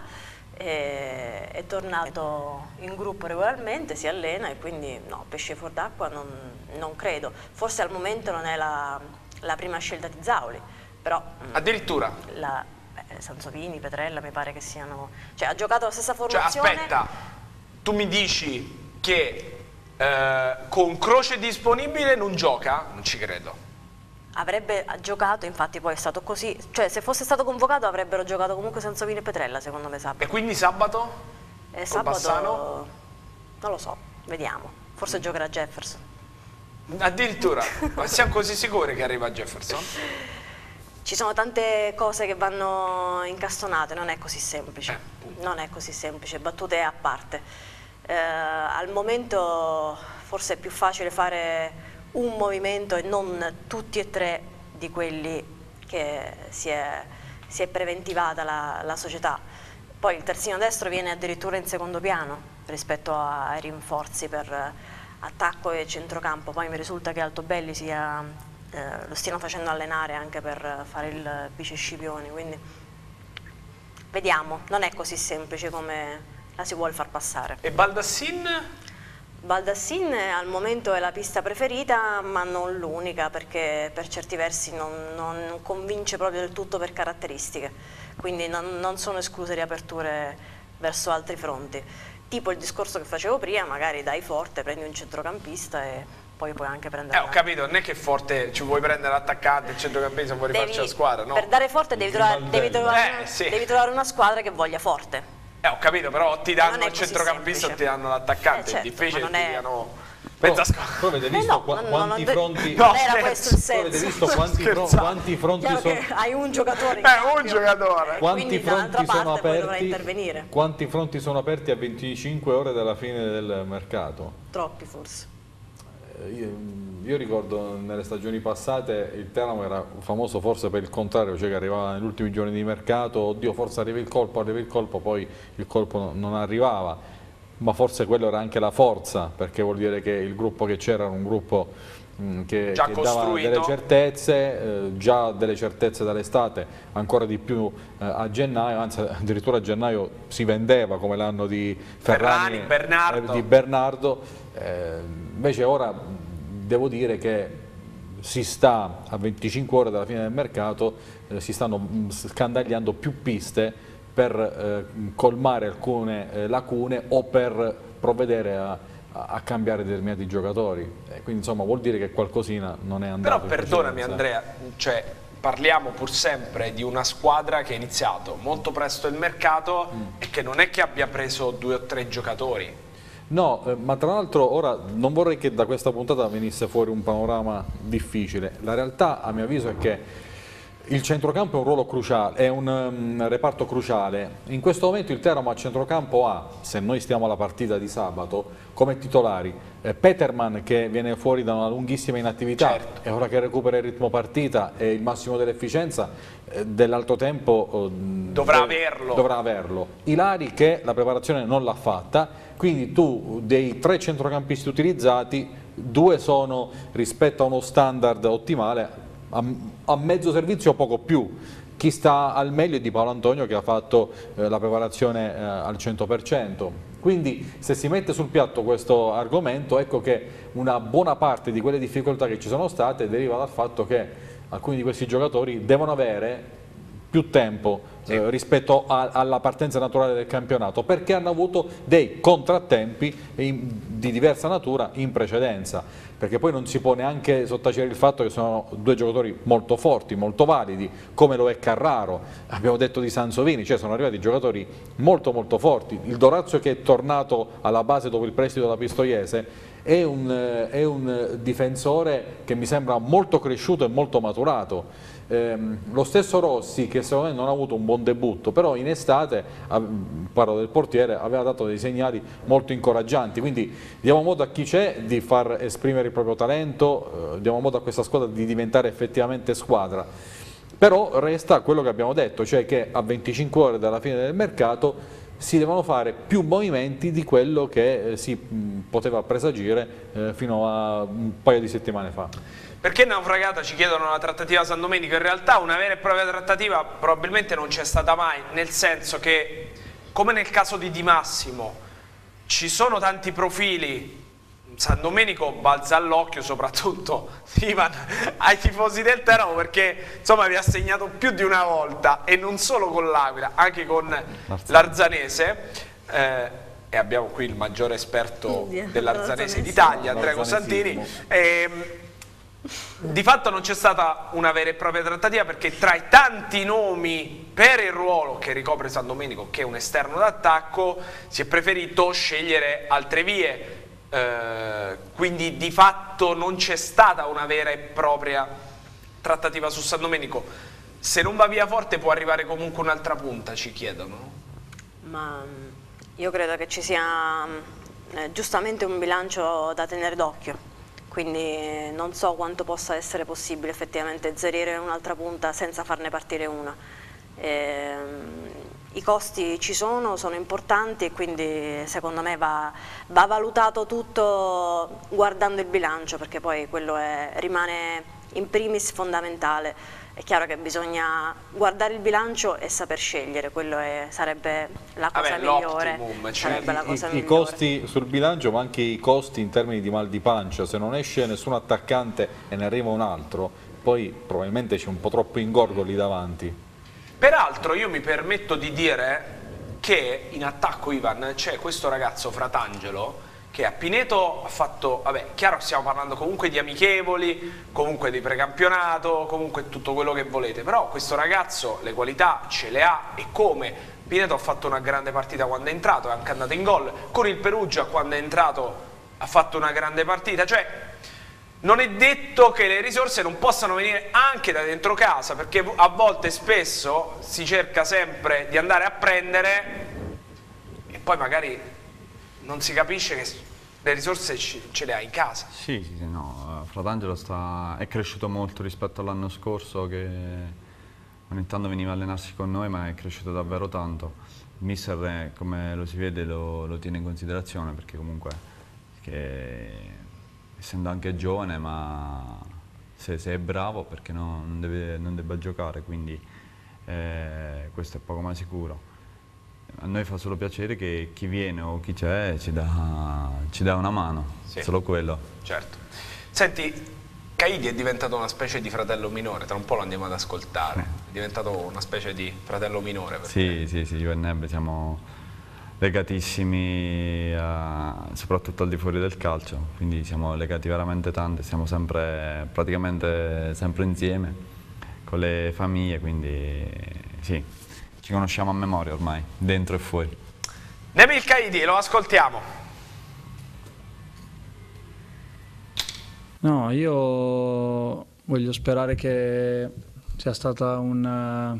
è tornato in gruppo regolarmente, si allena, e quindi no, pesce fuor d'acqua non credo. Forse al momento non è la prima scelta di Zauli, però addirittura Sansovini, Petrella mi pare che siano, cioè ha giocato la stessa Cioè formazione. aspetta, tu mi dici che con Croce disponibile non gioca? Non ci credo. Avrebbe giocato, infatti poi è stato così, cioè se fosse stato convocato avrebbero giocato comunque Sansovini e Petrella secondo me sabato. E quindi sabato? Sabato Bassano? non lo so, vediamo, forse giocherà Jefferson. Addirittura? Ma siamo così sicuri che arriva Jefferson? Ci sono tante cose che vanno incastonate, non è così semplice, non è così semplice, battute a parte. Al momento forse è più facile fare un movimento e non tutti e tre di quelli che si è preventivata la società. Poi il terzino destro viene addirittura in secondo piano rispetto ai rinforzi per attacco e centrocampo. Poi mi risulta che Altobelli lo stiano facendo allenare anche per fare il vice Scipioni, quindi vediamo, non è così semplice come la si vuole far passare. E Baldassin? Baldassin al momento è la pista preferita, ma non l'unica, perché per certi versi non convince proprio del tutto per caratteristiche, quindi non sono escluse riaperture verso altri fronti. Tipo il discorso che facevo prima, magari dai Forte, prendi un centrocampista e poi puoi anche prendere... Ho capito, non è che Forte ci vuoi prendere l'attaccante, il centrocampista, vuoi rifarci la squadra, no? Per dare Forte devi trovare una squadra che voglia Forte. Ho capito, però ti danno il così centrocampista o semplice. ti danno l'attaccante, Certo, è difficile ma che non ti è... diano mezza squadra. Poi avete visto no, quanti fronti... No, non era questo il Poi avete senso. visto quanti fronti Chiaro sono... che hai un giocatore in un cambio, giocatore. Quanti quindi dall'altra fronti sono parte poi dovrai aperti? intervenire. Quanti fronti sono aperti a 25 ore dalla fine del mercato? Troppi forse. Io ricordo nelle stagioni passate il Teramo era famoso forse per il contrario, cioè che arrivava negli ultimi giorni di mercato, oddio forse arriva il colpo, poi il colpo non arrivava, ma forse quello era anche la forza, perché vuol dire che il gruppo che c'era era un gruppo che dava delle certezze, già delle certezze dall'estate, ancora di più a gennaio, anzi addirittura a gennaio si vendeva come l'anno di Ferrani, di Bernardo. Invece ora devo dire che si sta a 25 ore dalla fine del mercato, si stanno scandagliando più piste per colmare alcune lacune o per provvedere a cambiare determinati giocatori. Quindi insomma vuol dire che qualcosina non è andato. Però perdonami Andrea, cioè parliamo pur sempre di una squadra che ha iniziato molto presto il mercato e che non è che abbia preso 2 o 3 giocatori. No, ma tra l'altro ora non vorrei che da questa puntata venisse fuori un panorama difficile. La realtà a mio avviso è che il centrocampo è un ruolo cruciale, è un reparto cruciale. In questo momento il Teramo a centrocampo ha, se noi stiamo alla partita di sabato, come titolari Peterman che viene fuori da una lunghissima inattività, certo. E ora che recupera il ritmo partita e il massimo dell'efficienza dell'altro tempo dovrà averlo. Ilari che la preparazione non l'ha fatta, quindi tu dei 3 centrocampisti utilizzati 2 sono rispetto a uno standard ottimale a mezzo servizio o poco più. Chi sta al meglio è Di Paolo Antonio che ha fatto la preparazione al 100%. Quindi se si mette sul piatto questo argomento, ecco che una buona parte di quelle difficoltà che ci sono state deriva dal fatto che alcuni di questi giocatori devono avere più tempo rispetto alla partenza naturale del campionato, perché hanno avuto dei contrattempi di diversa natura in precedenza, perché poi non si può neanche sottacere il fatto che sono 2 giocatori molto forti, molto validi, come lo è Carraro, abbiamo detto di Sansovini, cioè sono arrivati giocatori molto molto forti. Il Dorazio che è tornato alla base dopo il prestito da Pistoiese è un difensore che mi sembra molto cresciuto e molto maturato. Lo stesso Rossi, che secondo me non ha avuto un buon debutto, però in estate, parlo del portiere, aveva dato dei segnali molto incoraggianti, quindi diamo modo a chi c'è di far esprimere il proprio talento, diamo modo a questa squadra di diventare effettivamente squadra. Però resta quello che abbiamo detto, cioè che a 25 ore dalla fine del mercato si devono fare più movimenti di quello che si poteva presagire fino a un paio di settimane fa. Perché naufragata, ci chiedono, la trattativa San Domenico? In realtà una vera e propria trattativa probabilmente non c'è stata mai, nel senso che, come nel caso di Di Massimo, ci sono tanti profili. San Domenico balza all'occhio soprattutto Ivan ai tifosi del Teramo, perché insomma vi ha segnato più di una volta, e non solo con l'Aquila, anche con l'Arzanese, e abbiamo qui il maggiore esperto dell'Arzanese d'Italia, Andrea Costantini. Di fatto non c'è stata una vera e propria trattativa, perché tra i tanti nomi per il ruolo che ricopre San Domenico, che è un esterno d'attacco, si è preferito scegliere altre vie. Quindi di fatto non c'è stata una vera e propria trattativa su San Domenico. Se non va via Forte può arrivare comunque un'altra punta, ci chiedono. Ma io credo che ci sia giustamente un bilancio da tenere d'occhio, quindi non so quanto possa essere possibile effettivamente zerire un'altra punta senza farne partire una. I costi ci sono importanti, e quindi secondo me va valutato tutto guardando il bilancio, perché poi quello rimane in primis fondamentale. è chiaro che bisogna guardare il bilancio e saper scegliere, sarebbe la cosa migliore. Sarebbe la cosa I costi sul bilancio, ma anche i costi in termini di mal di pancia. Se non esce nessun attaccante e ne arriva un altro, poi probabilmente c'è un po' troppo ingorgo lì davanti. Peraltro io mi permetto di dire che in attacco, Ivan, c'è questo ragazzo Fratangelo che a Pineto ha fatto, vabbè, chiaro, stiamo parlando comunque di amichevoli, comunque di precampionato, comunque tutto quello che volete, però questo ragazzo le qualità ce le ha, e come. Pineto ha fatto una grande partita quando è entrato, è anche andato in gol, con il Perugia quando è entrato ha fatto una grande partita, cioè non è detto che le risorse non possano venire anche da dentro casa, perché a volte, spesso, si cerca sempre di andare a prendere e poi magari non si capisce che le risorse ce le ha in casa. Sì, no, Fratangelo è cresciuto molto rispetto all'anno scorso, che ogni tanto veniva a allenarsi con noi, ma è cresciuto davvero tanto. Il mister, come lo si vede, lo tiene in considerazione, perché comunque essendo anche giovane, ma se è bravo, perché no, non debba giocare, quindi questo è poco ma sicuro. A noi fa solo piacere che chi viene o chi c'è ci dà una mano, sì, solo quello. Certo. Senti, Caidi è diventato una specie di fratello minore, tra un po' lo andiamo ad ascoltare, è diventato una specie di fratello minore. Sì, io e Nebbe siamo legatissimi, soprattutto al di fuori del calcio, quindi siamo legati veramente tanto, siamo praticamente sempre insieme con le famiglie, quindi sì, ci conosciamo a memoria ormai, dentro e fuori. Nabil Caidi, lo ascoltiamo. No, io voglio sperare che sia stata non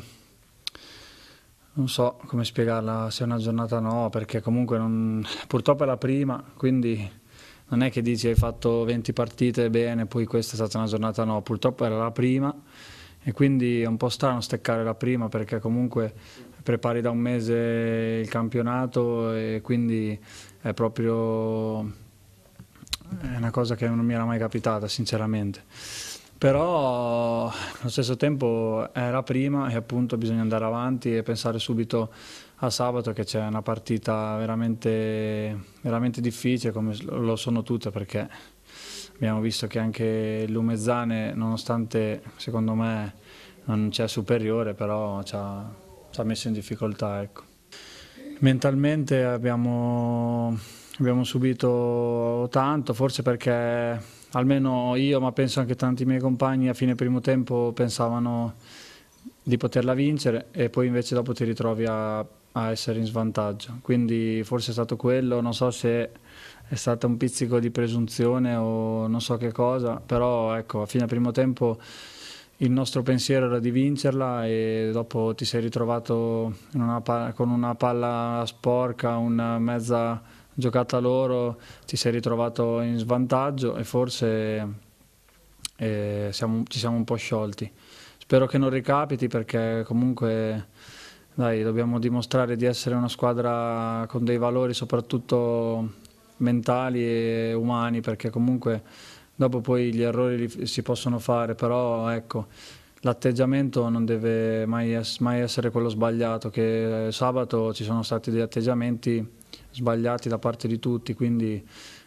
so come spiegarla, se è una giornata no, perché comunque purtroppo è la prima, quindi non è che dici hai fatto 20 partite bene, poi questa è stata una giornata no, purtroppo era la prima e quindi è un po' strano steccare la prima, perché comunque prepari da un mese il campionato e quindi è proprio una cosa che non mi era mai capitata sinceramente. Però allo stesso tempo era prima e appunto bisogna andare avanti e pensare subito a sabato, che c'è una partita veramente, veramente difficile, come lo sono tutte, perché abbiamo visto che anche l'Umezzane, nonostante secondo me non c'è superiore, però ci ha messo in difficoltà, ecco. Mentalmente abbiamo subito tanto, forse perché almeno io, ma penso anche tanti miei compagni, a fine primo tempo pensavano di poterla vincere e poi invece dopo ti ritrovi a essere in svantaggio. Quindi forse è stato quello, non so se è stato un pizzico di presunzione o non so che cosa, però ecco, a fine primo tempo il nostro pensiero era di vincerla e dopo ti sei ritrovato con una palla sporca, una mezza giocata loro, ti sei ritrovato in svantaggio e forse ci siamo un po' sciolti. Spero che non ricapiti, perché comunque dai, dobbiamo dimostrare di essere una squadra con dei valori soprattutto mentali e umani, perché comunque dopo poi gli errori si possono fare, però ecco, l'atteggiamento non deve mai essere quello sbagliato, che sabato ci sono stati degli atteggiamenti sbagliati da parte di tutti, quindi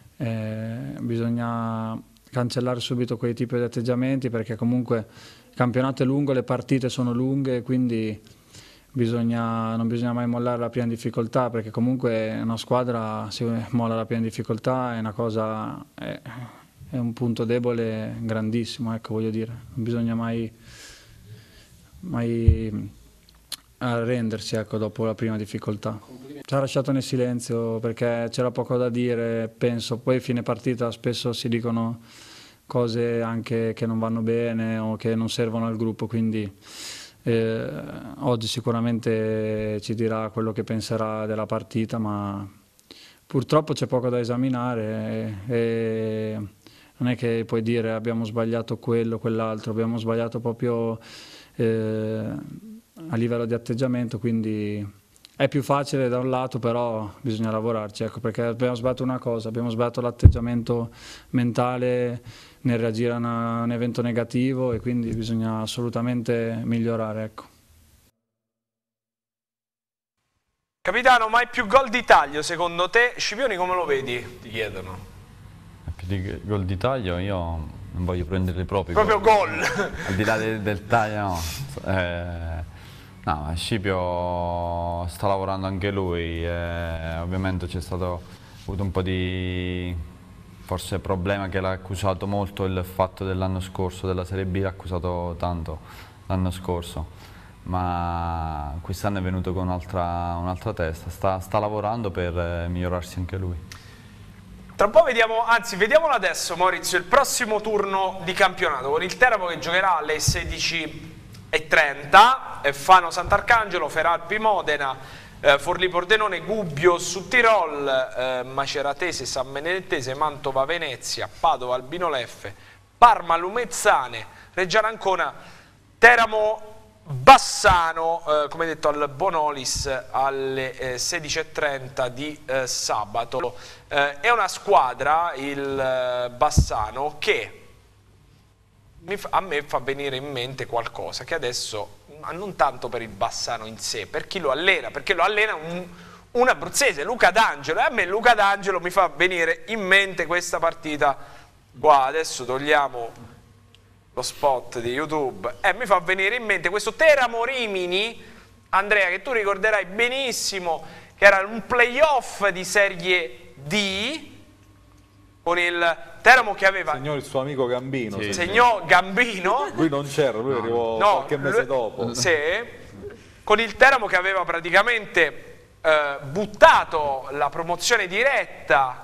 bisogna cancellare subito quei tipi di atteggiamenti, perché comunque il campionato è lungo, le partite sono lunghe, quindi non bisogna mai mollare la prima difficoltà, perché comunque una squadra, se molla la prima difficoltà, è una cosa, è un punto debole grandissimo, ecco, voglio dire, non bisogna mai arrendersi, ecco, dopo la prima difficoltà. Ci ha lasciato nel silenzio perché c'era poco da dire, penso, poi a fine partita spesso si dicono cose anche che non vanno bene o che non servono al gruppo, quindi oggi sicuramente ci dirà quello che penserà della partita, ma purtroppo c'è poco da esaminare e non è che puoi dire abbiamo sbagliato quello, quell'altro, abbiamo sbagliato proprio a livello di atteggiamento, quindi è più facile da un lato, però bisogna lavorarci, ecco, perché abbiamo sbagliato una cosa, abbiamo sbagliato l'atteggiamento mentale nel reagire a un evento negativo, e quindi bisogna assolutamente migliorare, ecco. Capitano, ma è più gol di taglio secondo te? Scipioni come lo vedi? Ti chiedono. Più di gol di taglio io non voglio prendere proprio Gol! Al di là del taglio, no. No, Scipio sta lavorando anche lui, ovviamente c'è stato avuto un po' di forse problema che l'ha accusato molto il fatto dell'anno scorso, della Serie B, l'ha accusato tanto l'anno scorso, ma quest'anno è venuto con un'altra testa, sta lavorando per migliorarsi anche lui. Tra un po' vediamo, anzi vediamolo adesso Maurizio, il prossimo turno di campionato con il Teramo che giocherà alle 16:30, Fano Sant'Arcangelo, Feralpi Modena, Forlì Pordenone, Gubbio Sudtirol, Maceratese San Benedettese, Mantova Venezia, Padova Albino Leffe, Parma Lumezzane, Reggiana Ancona, Teramo Bassano, come detto al Bonolis alle 16:30 di sabato. È una squadra, il Bassano, che a me fa venire in mente qualcosa che adesso, non tanto per il Bassano in sé, per chi lo allena, perché lo allena un abruzzese, Luca D'Angelo, e a me Luca D'Angelo mi fa venire in mente questa partita qua. Adesso togliamo lo spot di YouTube e mi fa venire in mente questo Teramo Rimini, Andrea, che tu ricorderai benissimo, che era un playoff di Serie D con il Teramo che aveva... Segnò il suo amico Gambino. Sì. Segnò Gambino. Lui non c'era, lui arrivò qualche mese dopo. Sì, con il Teramo che aveva praticamente buttato la promozione diretta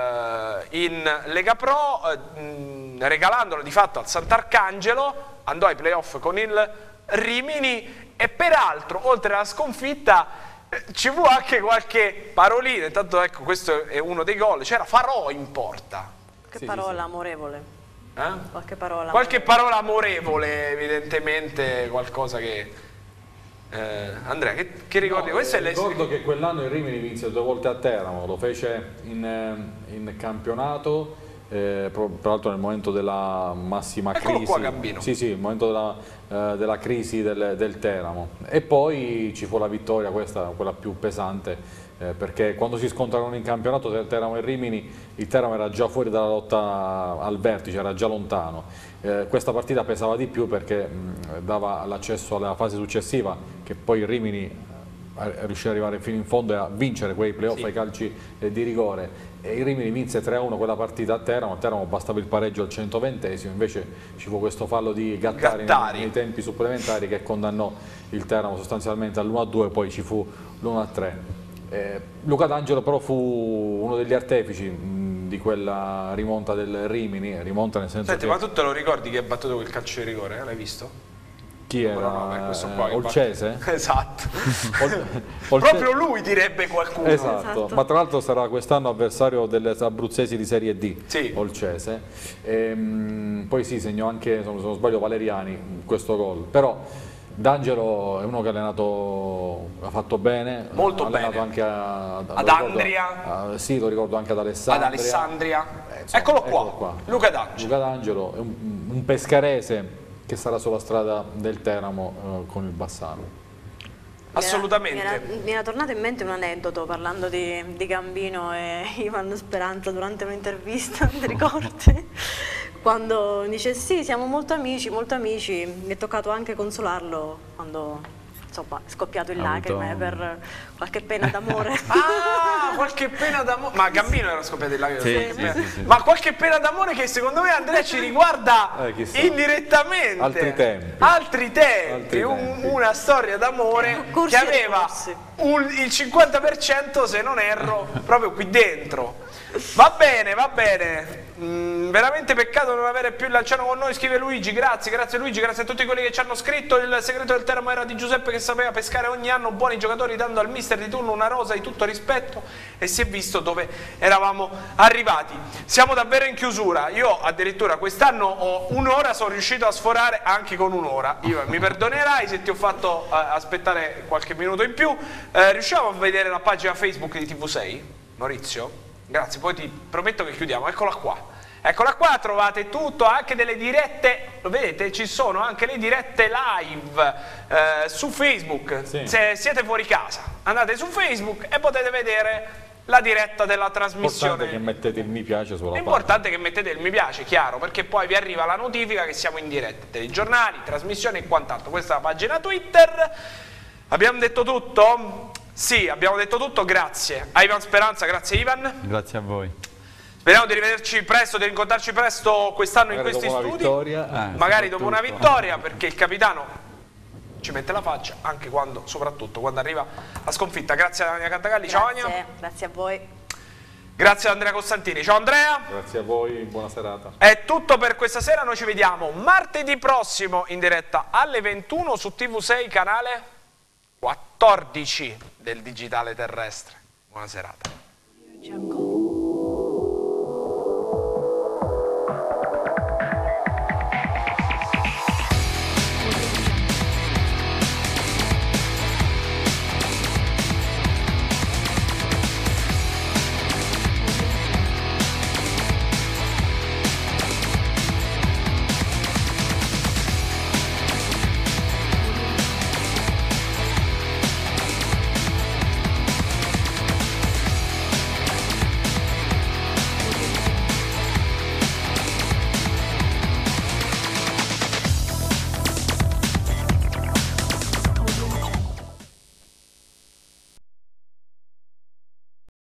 in Lega Pro, regalandolo di fatto al Sant'Arcangelo, andò ai playoff con il Rimini e peraltro oltre alla sconfitta ci fu anche qualche parolina. Intanto ecco, questo è uno dei gol, c'era Farò in porta. Che parola amorevole. Qualche parola Parola amorevole, evidentemente qualcosa che... Andrea, che ricordi? No, ricordo che quell'anno il Rimini vinse 2 volte a Teramo, lo fece in campionato, tra l'altro nel momento della massima Eccolo crisi. Qua Gambino. Sì, il momento della crisi del Teramo, e poi ci fu la vittoria, quella più pesante, perché quando si scontrarono in campionato Teramo e Rimini, il Teramo era già fuori dalla lotta al vertice, era già lontano. Questa partita pesava di più perché dava l'accesso alla fase successiva, che poi il Rimini riuscì ad arrivare fino in fondo e a vincere quei playoff ai calci di rigore, e il Rimini vinse 3-1 quella partita a Teramo. Bastava il pareggio al 120esimo, invece ci fu questo fallo di Gattari. Nei tempi supplementari che condannò il Teramo sostanzialmente all'1-2, poi ci fu l'1-3. Luca D'Angelo però fu uno degli artefici di quella rimonta del Rimini, rimonta nel senso che... Ma tu te lo ricordi che ha battuto quel calcio di rigore? L'hai visto? Chi era? Questo qua, Olcese? Esatto. Proprio lui direbbe qualcuno. Esatto, ma tra l'altro sarà quest'anno avversario delle abruzzesi di Serie D, sì. Olcese. Poi sì, segnò anche, se non sbaglio, Valeriani questo gol. Però D'Angelo è uno che ha fatto bene, molto allenato bene anche ad Andria. Sì, lo ricordo anche ad Alessandria. Insomma, eccolo qua. Luca D'Angelo è un pescarese che sarà sulla strada del Teramo con il Bassano. Assolutamente. Mi era tornato in mente un aneddoto parlando di Gambino e Ivan Speranza durante un'intervista, ti ricordi? Quando dice sì, siamo molto amici, mi è toccato anche consolarlo quando insomma è scoppiato in lacrime per qualche pena d'amore. Ah, qualche pena d'amore. Ma Gambino era scoppiato in lacrime. Sì. Ma qualche pena d'amore che secondo me Andrea ci riguarda indirettamente. Altri tempi. Una storia d'amore che aveva il 50%, se non erro, proprio qui dentro. Va bene, va bene. Veramente peccato non avere più il Lanciano con noi, scrive Luigi. Grazie Luigi, grazie a tutti quelli che ci hanno scritto. Il segreto del Teramo era di Giuseppe, che sapeva pescare ogni anno buoni giocatori, dando al mister di turno una rosa di tutto rispetto, e si è visto dove eravamo arrivati. Siamo davvero in chiusura. Io addirittura quest'anno ho un'ora, sono riuscito a sforare anche con un'ora. Mi perdonerai se ti ho fatto aspettare qualche minuto in più. Riusciamo a vedere la pagina Facebook di TV6? Maurizio? Grazie, poi ti prometto che chiudiamo. Eccola qua. Eccola qua, trovate tutto, anche delle dirette, lo vedete, ci sono anche le dirette live su Facebook. Sì. Se siete fuori casa, andate su Facebook e potete vedere la diretta della trasmissione. L'importante è che mettete il mi piace sulla pagina. L'importante è che mettete il mi piace, chiaro, perché poi vi arriva la notifica che siamo in diretta, telegiornali, trasmissioni e quant'altro. Questa è la pagina Twitter. Abbiamo detto tutto? Sì, abbiamo detto tutto, grazie a Ivan Speranza, grazie Ivan. Grazie a voi. Speriamo di rivederci presto, di rincontrarci presto quest'anno in questi studi. Magari dopo una vittoria, perché il capitano ci mette la faccia anche quando, soprattutto quando arriva la sconfitta. Grazie a Ania Cantagalli, ciao Ania. Grazie a voi. Grazie ad Andrea Costantini, ciao Andrea. Grazie a voi, buona serata. È tutto per questa sera, noi ci vediamo martedì prossimo in diretta alle 21 su TV6 canale 14 del digitale terrestre. Buona serata.